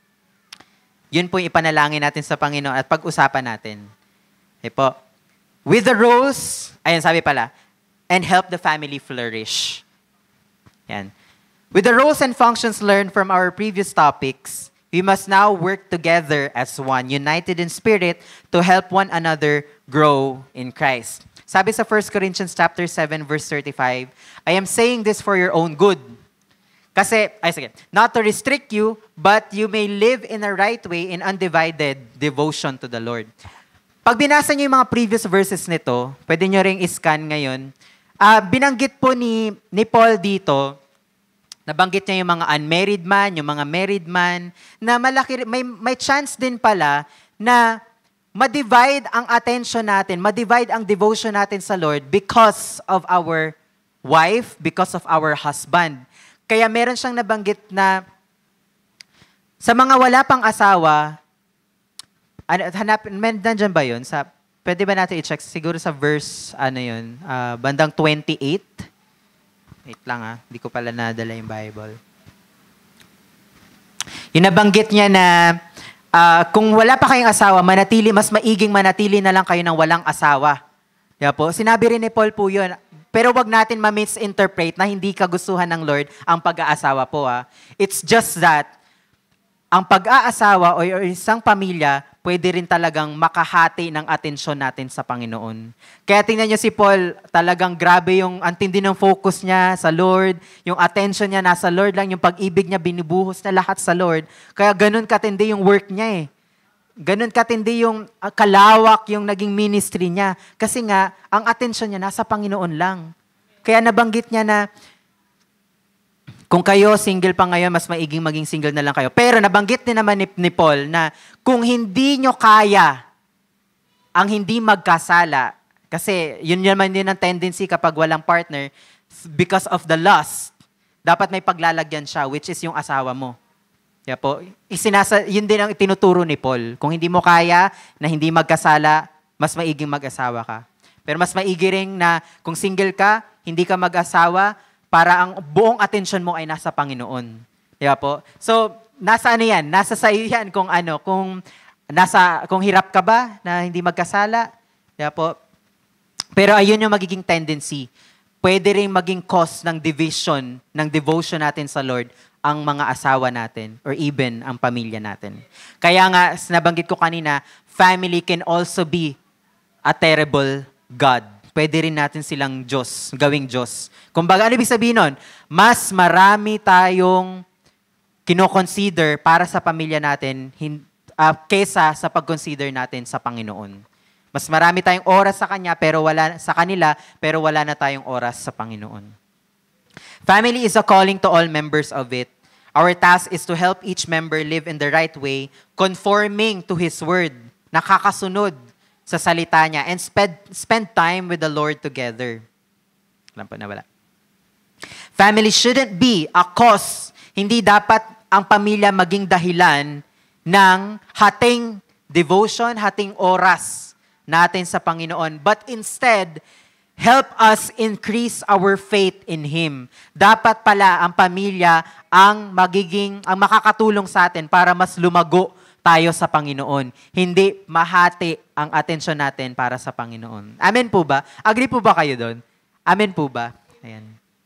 yun po yung ipanalangin natin sa Panginoon at pag-usapan natin. Okay po. With the roles, ayun sabi pala, and help the family flourish. Yan. With the roles and functions learned from our previous topics, we must now work together as one, united in spirit, to help one another grow in Christ. Sabi sa First Corinthians chapter seven, verse thirty-five, I am saying this for your own good. Kasi, ay sige, not to restrict you, but you may live in a right way in undivided devotion to the Lord. Pag binasa niyo yung mga previous verses nito, pwede nyo ring iscan ngayon, uh, binanggit po ni, ni Paul dito, nabanggit niya yung mga unmarried man, yung mga married man, na malaki, may, may chance din pala na ma-divide ang attention natin, ma-divide ang devotion natin sa Lord because of our wife, because of our husband. Kaya meron siyang nabanggit na sa mga wala pang asawa, hanap, nandyan ba yun? Sa, pwede ba natin i-check? Siguro sa verse, ano yun, uh, bandang twenty-eight. Wait lang ah, hindi ko pala nadala yung Bible. Yung nabanggit niya na uh, kung wala pa kayong asawa, manatili, mas maiging manatili na lang kayo ng walang asawa. Diba po? Sinabi rin ni Paul po yun. Pero wag natin ma-misinterpret na hindi kagustuhan ng Lord ang pag-aasawa po. Ah. It's just that ang pag-aasawa o isang pamilya pwede rin talagang makahati ng atensyon natin sa Panginoon. Kaya tingnan niyo si Paul, talagang grabe yung antindi ng focus niya sa Lord, yung attention niya nasa Lord lang, yung pag-ibig niya binubuhos na lahat sa Lord. Kaya ganun katindi yung work niya eh. Ganun katindi yung uh, kalawak yung naging ministry niya. Kasi nga, ang atensyon niya nasa Panginoon lang. Kaya nabanggit niya na, kung kayo single pa ngayon, mas maiging maging single na lang kayo. Pero nabanggit din naman ni, ni Paul na kung hindi nyo kaya ang hindi magkasala, kasi yun naman din ang tendency kapag walang partner, because of the lust, dapat may paglalagyan siya, which is yung asawa mo. Kaya po, isinasa, yun din ang tinuturo ni Paul. Kung hindi mo kaya na hindi magkasala, mas maiging mag-asawa ka. Pero mas maigi rin na kung single ka, hindi ka mag-asawa, para ang buong atensyon mo ay nasa Panginoon. Kaya po. So, nasa ano yan? Nasa sa iyo yan kung ano, kung nasa kung hirap ka ba na hindi magkasala. Kaya po. Pero ayun yung magiging tendency. Pwede rin maging cause ng division, ng devotion natin sa Lord ang mga asawa natin or even ang pamilya natin. Kaya nga, nabanggit ko kanina, family can also be a terrible God. Pwede rin natin silang Diyos, gawing Diyos. Kumbaga, ano ibig sabihin nun? Mas marami tayong kino-consider para sa pamilya natin hin- uh, kesa sa pag-consider natin sa Panginoon. Mas marami tayong oras sa Kanya, pero wala sa kanila, pero wala na tayong oras sa Panginoon. Family is a calling to all members of it. Our task is to help each member live in the right way, conforming to His Word, nakakasunod sa salita niya, and spend, spend time with the Lord together. Alam po na wala. Family shouldn't be a cause. Hindi dapat ang pamilya maging dahilan ng hating devotion, hating oras natin sa Panginoon. But instead, help us increase our faith in Him. Dapat pala ang pamilya ang magiging, ang makakatulong sa atin para mas lumago tayo sa Panginoon. Hindi mahati ang atensyon natin para sa Panginoon. Amen po ba? Agree po ba kayo doon? Amen po ba? Ayan.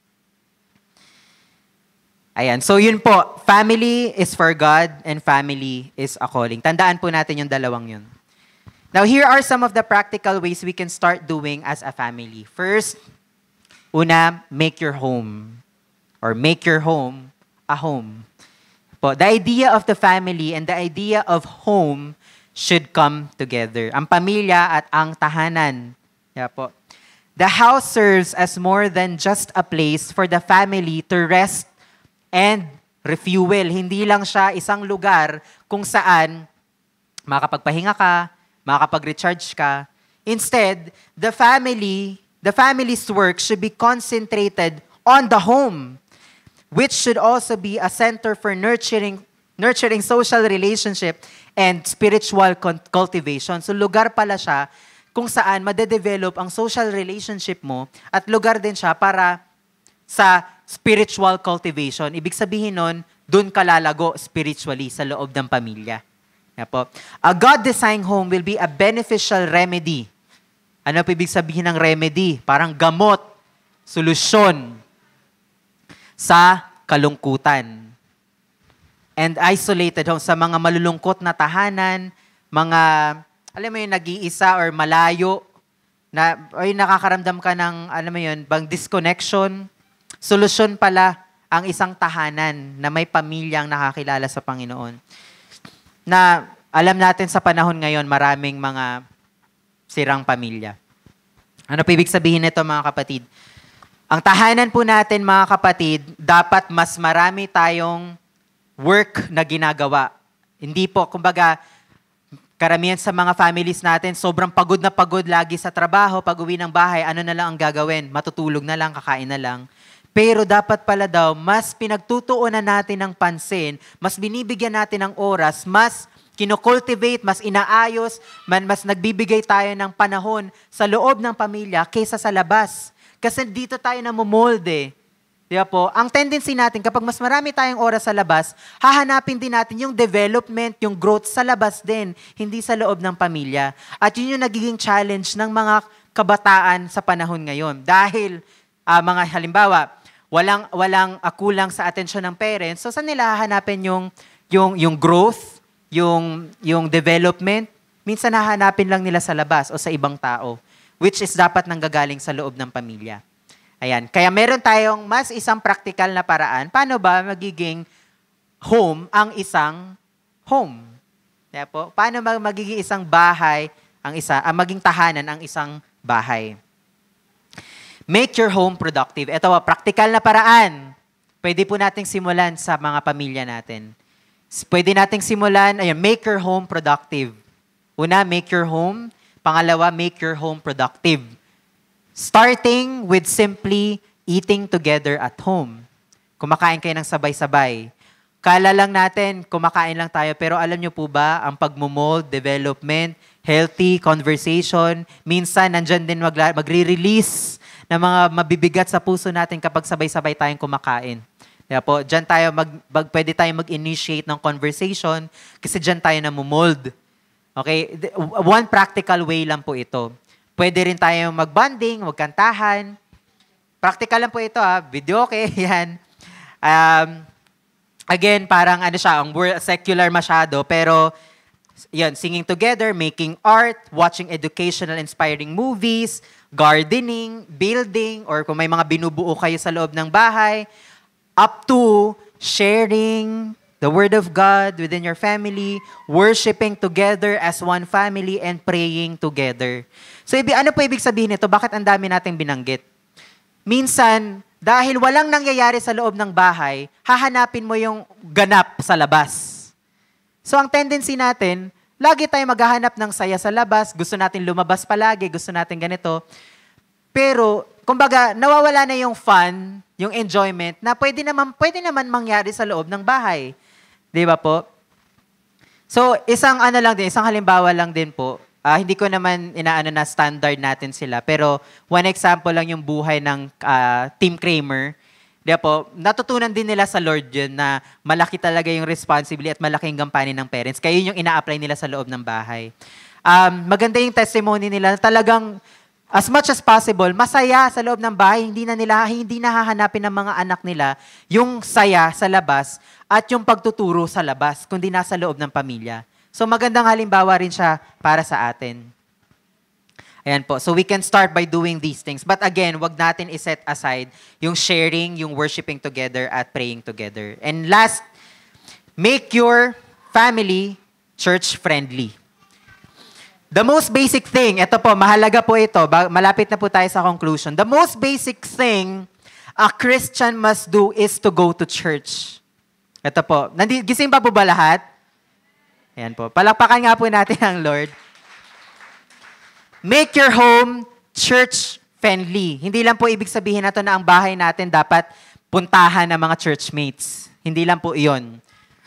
Ayan. So yun po, family is for God and family is a calling. Tandaan po natin yung dalawang yun. Now, here are some of the practical ways we can start doing as a family. First, una, make your home. Or make your home a home. Po, the idea of the family and the idea of home should come together. Ang pamilya at ang tahanan. Yeah, po. The house serves as more than just a place for the family to rest and refuel. Hindi lang siya isang lugar kung saan makapagpahinga ka, makapag-recharge ka. Instead, the family, the family's work should be concentrated on the home, which should also be a center for nurturing nurturing social relationship and spiritual cultivation. So lugar pala siya kung saan madedevelop ang social relationship mo at lugar din siya para sa spiritual cultivation. Ibig sabihin nun, dun ka lalago spiritually sa loob ng pamilya. Yan po. A God-designed home will be a beneficial remedy. Ano po ibig sabihin ng remedy? Parang gamot, solusyon sa kalungkutan. And isolated home, sa mga malulungkot na tahanan, mga, alam mo yun, nag-iisa or malayo, na, ay nakakaramdam ka ng, alam mo yun, bang disconnection. Solusyon pala ang isang tahanan na may pamilyang nakakilala sa Panginoon. Na alam natin sa panahon ngayon, maraming mga sirang pamilya. Ano po ibig sabihin nito, mga kapatid? Ang tahanan po natin, mga kapatid, dapat mas marami tayong work na ginagawa. Hindi po, kumbaga, karamihan sa mga families natin, sobrang pagod na pagod lagi sa trabaho, pag-uwi ng bahay, ano na lang ang gagawin? Matutulog na lang, kakain na lang. Pero dapat pala daw, mas pinagtutuunan natin ng pansin, mas binibigyan natin ng oras, mas kinocultivate, mas inaayos, man, mas nagbibigay tayo ng panahon sa loob ng pamilya kaysa sa labas. Kasi dito tayo namomold eh. Di ba po? Ang tendency natin, kapag mas marami tayong oras sa labas, hahanapin din natin yung development, yung growth sa labas din, hindi sa loob ng pamilya. At yun yung nagiging challenge ng mga kabataan sa panahon ngayon. Dahil, uh, mga halimbawa, walang walang akulang sa atensyon ng parents. So saan nila hahanapin yung yung yung growth, yung yung development? Minsan hahanapin lang nila sa labas o sa ibang tao, which is dapat nanggagaling sa loob ng pamilya. Ayan. Kaya meron tayong mas isang practical na paraan. Paano ba magiging home ang isang home? Kaya po, paano magiging isang bahay ang isa, ang maging tahanan ang isang bahay? Make your home productive. Ito, practical na paraan. Pwede po nating simulan sa mga pamilya natin. Pwede nating simulan, ayun, make your home productive. Una, make your home. Pangalawa, make your home productive. Starting with simply eating together at home. Kumakain kayo ng sabay-sabay. Kala lang natin, kumakain lang tayo, pero alam nyo po ba, ang pagmumold, development, healthy conversation, minsan nandyan din magla- magre-release ng mga mabibigat sa puso natin kapag sabay-sabay tayong kumakain. Kaya po, dyan tayo, mag, mag, pwede tayong mag-initiate ng conversation kasi dyan tayo namumold. Okay? One practical way lang po ito. Pwede rin tayong mag-bonding, magkantahan. Practical lang po ito, ha? Video, okay? Yan. Um, again, parang ano siya, ang word, secular masyado, pero Yan, singing together, making art, watching educational, inspiring movies, gardening, building, or kung may mga binubuo kayo sa loob ng bahay, up to sharing the Word of God within your family, worshiping together as one family, and praying together. So, ibi, ano po ibig sabihin nito? Bakit ang dami nating binanggit? Minsan, dahil walang nangyayari sa loob ng bahay, hahanapin mo yung ganap sa labas. So, ang tendency natin, lagi tayo maghahanap ng saya sa labas, gusto natin lumabas palagi, gusto natin ganito. Pero, kumbaga, nawawala na yung fun, yung enjoyment, na pwede naman, pwede naman mangyari sa loob ng bahay. Di ba po? So, isang ano lang din, isang halimbawa lang din po, uh, hindi ko naman inaano na standard natin sila, pero one example lang yung buhay ng uh, Team Kramer. Di ba po, natutunan din nila sa Lord yun na malaki talaga yung responsibility at malaking gampanin ng parents. Kaya yun yung ina-apply nila sa loob ng bahay. Um, maganda yung testimony nila na talagang as much as possible, masaya sa loob ng bahay. Hindi na nila, hindi nahahanapin ng mga anak nila yung saya sa labas at yung pagtuturo sa labas, kundi nasa loob ng pamilya. So magandang halimbawa rin siya para sa atin. Ayan po. So we can start by doing these things. But again, wag natin iset aside yung sharing, yung worshiping together at praying together. And last, make your family church-friendly. The most basic thing, ito po, mahalaga po ito, malapit na po tayo sa conclusion. The most basic thing a Christian must do is to go to church. Ito po. Nandi, gising pa po ba lahat? Ayan po. Palakpakan nga po natin ang Lord. Make your home church-friendly. Hindi lang po ibig sabihin na to na ang bahay natin dapat puntahan ng mga churchmates. Hindi lang po iyon.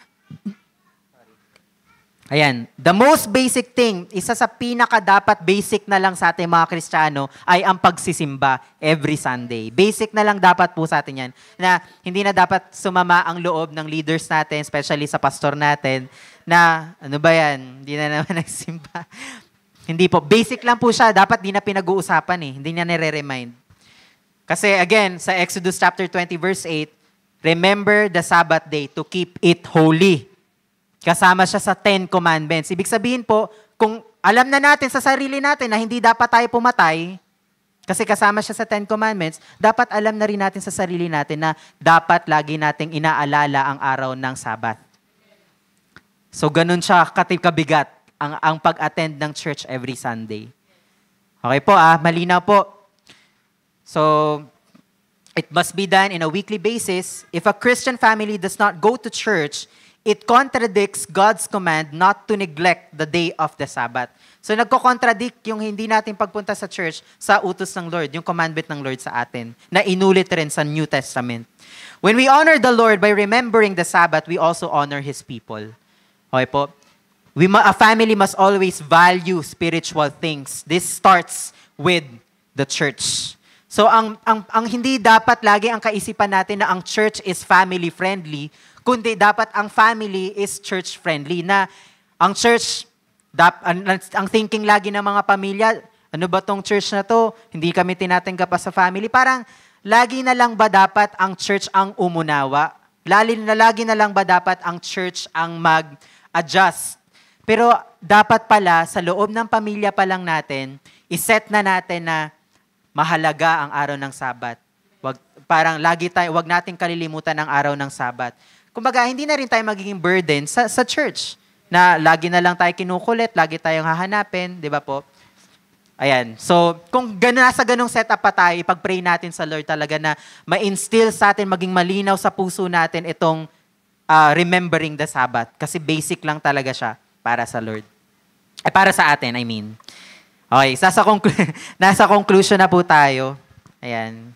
Ayan. The most basic thing, isa sa pinaka dapat basic na lang sa ating mga Kristiyano ay ang pagsisimba every Sunday. Basic na lang dapat po sa atin yan. Na hindi na dapat sumama ang loob ng leaders natin, especially sa pastor natin, na ano ba yan, hindi na naman nagsimba. Hindi po. Basic lang po siya. Dapat di na pinag-uusapan eh. Hindi niya nire-remind. Kasi again, sa Exodus chapter twenty verse eight, remember the Sabbath day to keep it holy. Kasama siya sa Ten Commandments. Ibig sabihin po, kung alam na natin sa sarili natin na hindi dapat tayo pumatay, kasi kasama siya sa Ten Commandments, dapat alam na rin natin sa sarili natin na dapat lagi nating inaalala ang araw ng Sabbath. So ganun siya kabigat ang, ang pag-attend ng church every Sunday. Okay po ah, malinaw po. So, it must be done in a weekly basis. If a Christian family does not go to church, it contradicts God's command not to neglect the day of the Sabbath. So, nagko-contradict yung hindi natin pagpunta sa church sa utos ng Lord, yung commandment ng Lord sa atin, na inulit rin sa New Testament. When we honor the Lord by remembering the Sabbath, we also honor His people. Okay po? We, a family must always value spiritual things. This starts with the church. So ang, ang, ang hindi dapat lagi ang kaisipan natin na ang church is family-friendly, kundi dapat ang family is church-friendly. Na ang church, dap, ang, ang thinking lagi ng mga pamilya, ano ba tong church na to? Hindi kami tinatanggap pa sa family. Parang lagi na lang ba dapat ang church ang umunawa? Lali na lagi na lang ba dapat ang church ang mag-adjust? Pero dapat pala, sa loob ng pamilya pa lang natin, iset na natin na mahalaga ang araw ng Sabat. Wag, parang lagi tayo, wag nating kalilimutan ang araw ng Sabat. Kumbaga, hindi na rin tayo magiging burden sa, sa church. Na lagi na lang tayo kinukulit, lagi tayong hahanapin, di ba po? Ayan. So, kung gano'n, nasa ganong setup pa tayo, ipag-pray natin sa Lord talaga na ma-instill sa atin, maging malinaw sa puso natin itong uh, remembering the Sabbath. Kasi basic lang talaga siya para sa Lord. Eh, para sa atin, I mean. Okay, nasa, conclu- nasa conclusion na po tayo. Ayan.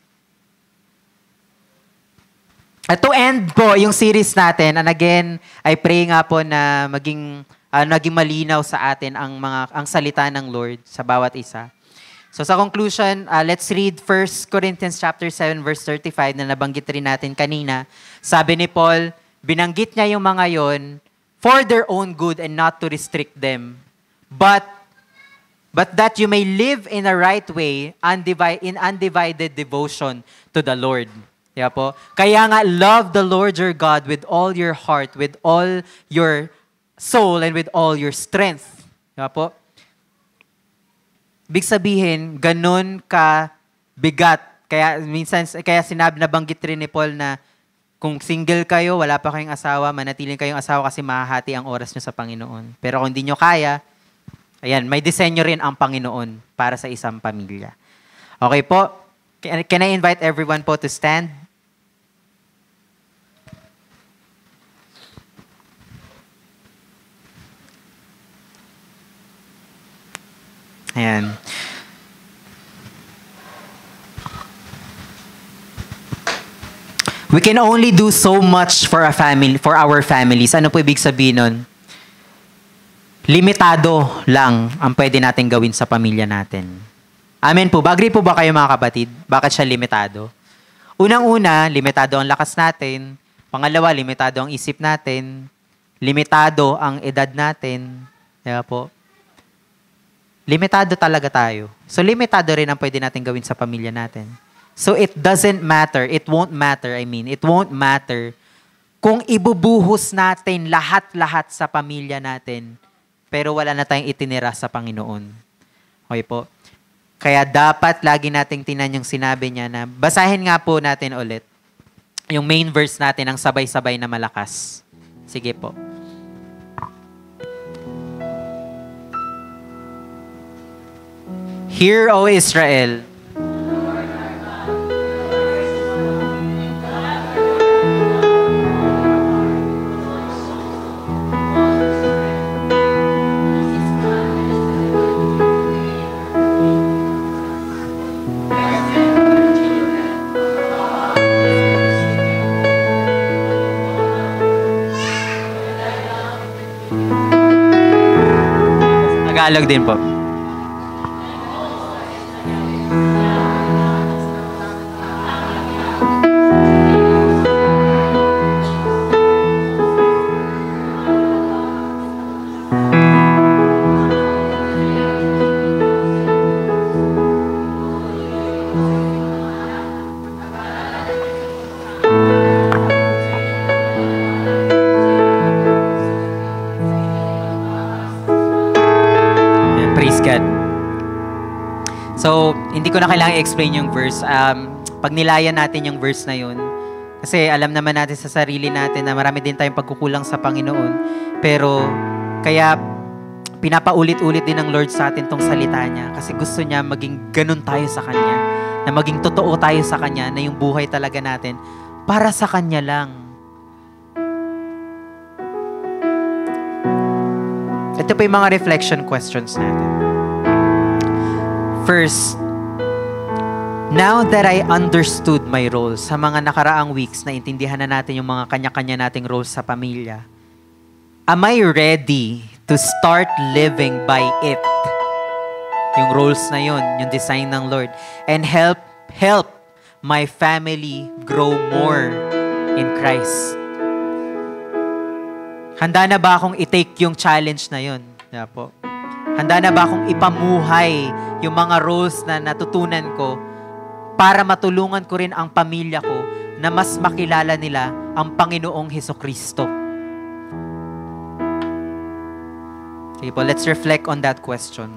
At to end po yung series natin, and again, I pray nga po na maging, uh, naging malinaw sa atin ang, mga, ang salita ng Lord sa bawat isa. So sa conclusion, uh, let's read First Corinthians chapter seven verse thirty-five na nabanggit rin natin kanina. Sabi ni Paul, binanggit niya yung mga yon for their own good and not to restrict them, but but that you may live in a right way, undivided, in undivided devotion to the Lord. Yeah po. Kaya nga, love the Lord your God with all your heart, with all your soul, and with all your strength. Diba po? Ibig sabihin, ganun ka bigat. Kaya minsan, kaya sinabi, nabanggit rin ni Paul na kung single kayo, wala pa kayong asawa, manatiling kayong asawa kasi mahahati ang oras nyo sa Panginoon. Pero kung hindi nyo kaya, ayan, may disenyo rin ang Panginoon para sa isang pamilya. Okay po? Can, can I invite everyone po to stand? Ayan. We can only do so much for a family, for our families. Ano po ibig sabihin nun? Limitado lang ang pwede natin gawin sa pamilya natin. Amen po. Agree po ba kayo mga kapatid? Bakit siya limitado? Unang-una, limitado ang lakas natin. Pangalawa, limitado ang isip natin. Limitado ang edad natin. Diba po? Limitado talaga tayo. So, limitado rin ang pwede natin gawin sa pamilya natin. So, it doesn't matter. It won't matter, I mean. It won't matter kung ibubuhos natin lahat-lahat sa pamilya natin, pero wala na tayong itinira sa Panginoon. Okay po? Kaya dapat lagi nating tinan yung sinabi niya na, basahin nga po natin ulit yung main verse natin ang sabay-sabay na malakas. Sige po. Hear, O Israel, Tagalog din po. So, hindi ko na kailangan i-explain yung verse. Um, pag nilayan natin yung verse na yun, kasi alam naman natin sa sarili natin na marami din tayong pagkukulang sa Panginoon. Pero, kaya pinapaulit-ulit din ng Lord sa atin tong salita niya. Kasi gusto niya maging ganun tayo sa Kanya. Na maging totoo tayo sa Kanya, na yung buhay talaga natin, para sa Kanya lang. Ito pa yung mga reflection questions natin. First, now that I understood my role, sa mga nakaraang weeks na intindihan na natin yung mga kanya-kanya nating roles sa pamilya, am I ready to start living by it? Yung roles na yun, yung design ng Lord. And help, help my family grow more in Christ. Handa na ba akong i-take yung challenge na yun? Yeah, po. Handa na ba akong ipamuhay yung mga roles na natutunan ko para matulungan ko rin ang pamilya ko na mas makilala nila ang Panginoong Hesukristo? Okay po, let's reflect on that question.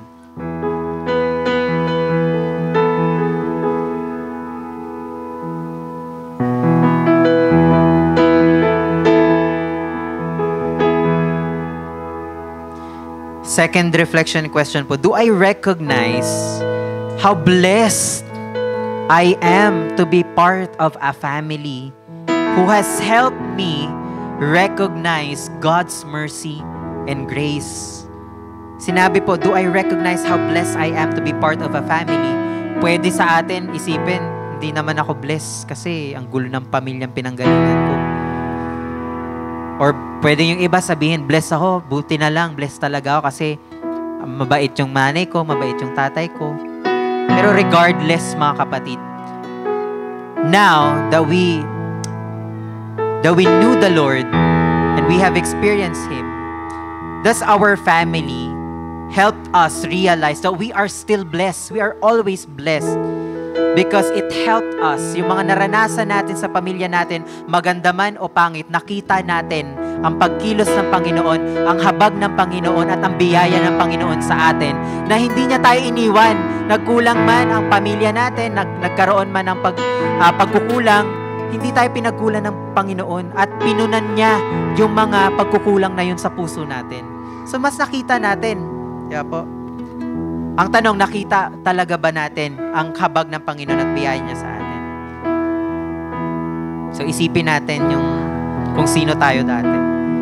Second reflection question po, do I recognize how blessed I am to be part of a family who has helped me recognize God's mercy and grace? Sinabi po, do I recognize how blessed I am to be part of a family? Pwede sa atin isipin, hindi naman ako blessed kasi ang gulo ng pamilyang pinanggalingan ko. Or pwede yung iba sabihin, blessed ako, buti na lang, blessed talaga ako kasi mabait yung nanay ko, mabait yung tatay ko. Pero regardless, mga kapatid, now that we that we knew the Lord and we have experienced Him, does our family help us realize that we are still blessed? We are always blessed. Because it helped us, yung mga naranasan natin sa pamilya natin, maganda man o pangit, nakita natin ang pagkilos ng Panginoon, ang habag ng Panginoon at ang biyaya ng Panginoon sa atin, na hindi niya tayo iniwan. Nagkulang man ang pamilya natin, nag, nagkaroon man ng pag, uh, pagkukulang, hindi tayo pinagkulang ng Panginoon at pinunan niya yung mga pagkukulang na yun sa puso natin. So mas nakita natin. Yeah po. Ang tanong, nakita talaga ba natin ang habag ng Panginoon at biyaya niya sa atin? So isipin natin yung kung sino tayo dati.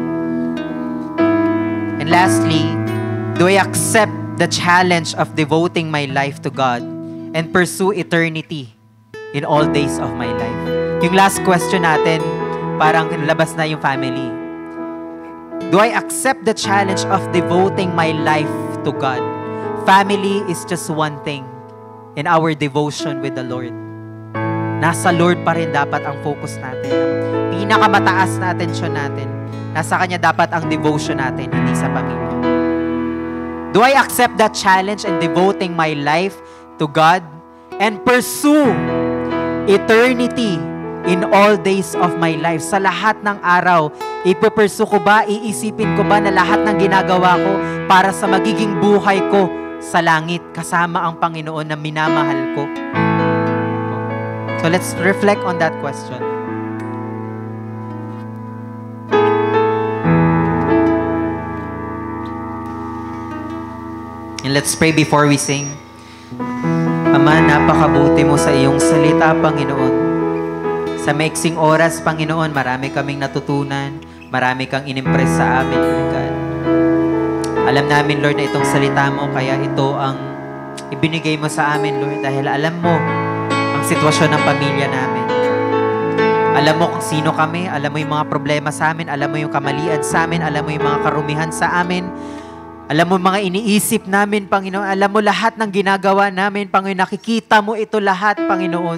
And lastly, do I accept the challenge of devoting my life to God and pursue eternity in all days of my life? Yung last question natin, parang labas na yung family. Do I accept the challenge of devoting my life to God? Family is just one thing in our devotion with the Lord. Nasa Lord pa rin dapat ang focus natin. Ang pinakamataas na atensyon natin. Nasa Kanya dapat ang devotion natin, hindi sa pamilya. Do I accept that challenge and devoting my life to God and pursue eternity in all days of my life? Sa lahat ng araw, ipupursue ko ba, iisipin ko ba na lahat ng ginagawa ko para sa magiging buhay ko sa langit, kasama ang Panginoon na minamahal ko? So let's reflect on that question. And let's pray before we sing. Ama, napakabuti mo sa iyong salita, Panginoon. Sa maiksing oras, Panginoon, marami kaming natutunan. Marami kang inimpress sa amin, Lord God. Alam namin, Lord, na itong salita mo, kaya ito ang ibinigay mo sa amin, Lord, dahil alam mo ang sitwasyon ng pamilya namin. Alam mo kung sino kami, alam mo yung mga problema sa amin, alam mo yung kamalian sa amin, alam mo yung mga karumihan sa amin, alam mo mga iniisip namin, Panginoon, alam mo lahat ng ginagawa namin, Panginoon, nakikita mo ito lahat, Panginoon.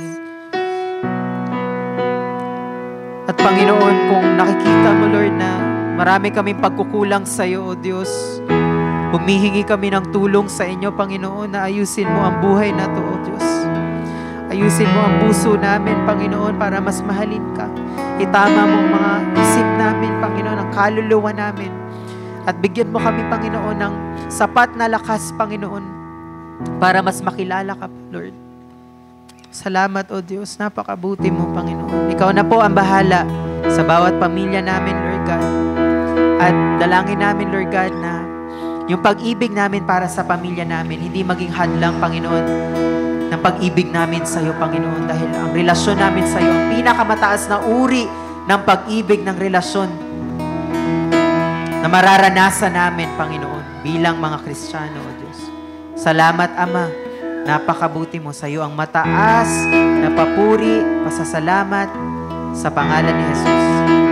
At Panginoon, kung nakikita mo, Lord, na marami kaming pagkukulang sa iyo, O Diyos, humihingi kami ng tulong sa inyo, Panginoon, na ayusin mo ang buhay na to, O Diyos. Ayusin mo ang puso namin, Panginoon, para mas mahalin ka. Itama mo ang mga isip namin, Panginoon, ang kaluluwa namin. At bigyan mo kami, Panginoon, ng sapat na lakas, Panginoon, para mas makilala ka, Lord. Salamat, O Diyos. Napakabuti mo, Panginoon. Ikaw na po ang bahala sa bawat pamilya namin, Lord God. At dalangin namin, Lord God, na yung pag-ibig namin para sa pamilya namin, hindi maging hadlang, Panginoon, ng pag-ibig namin sa iyo, Panginoon. Dahil ang relasyon namin sa iyo, ang pinakamataas na uri ng pag-ibig ng relasyon na mararanasan namin, Panginoon, bilang mga Kristiyano, O Diyos. Salamat, Ama. Napakabuti mo. Sa iyo ang mataas na papuri, pasasalamat sa pangalan ni Jesus.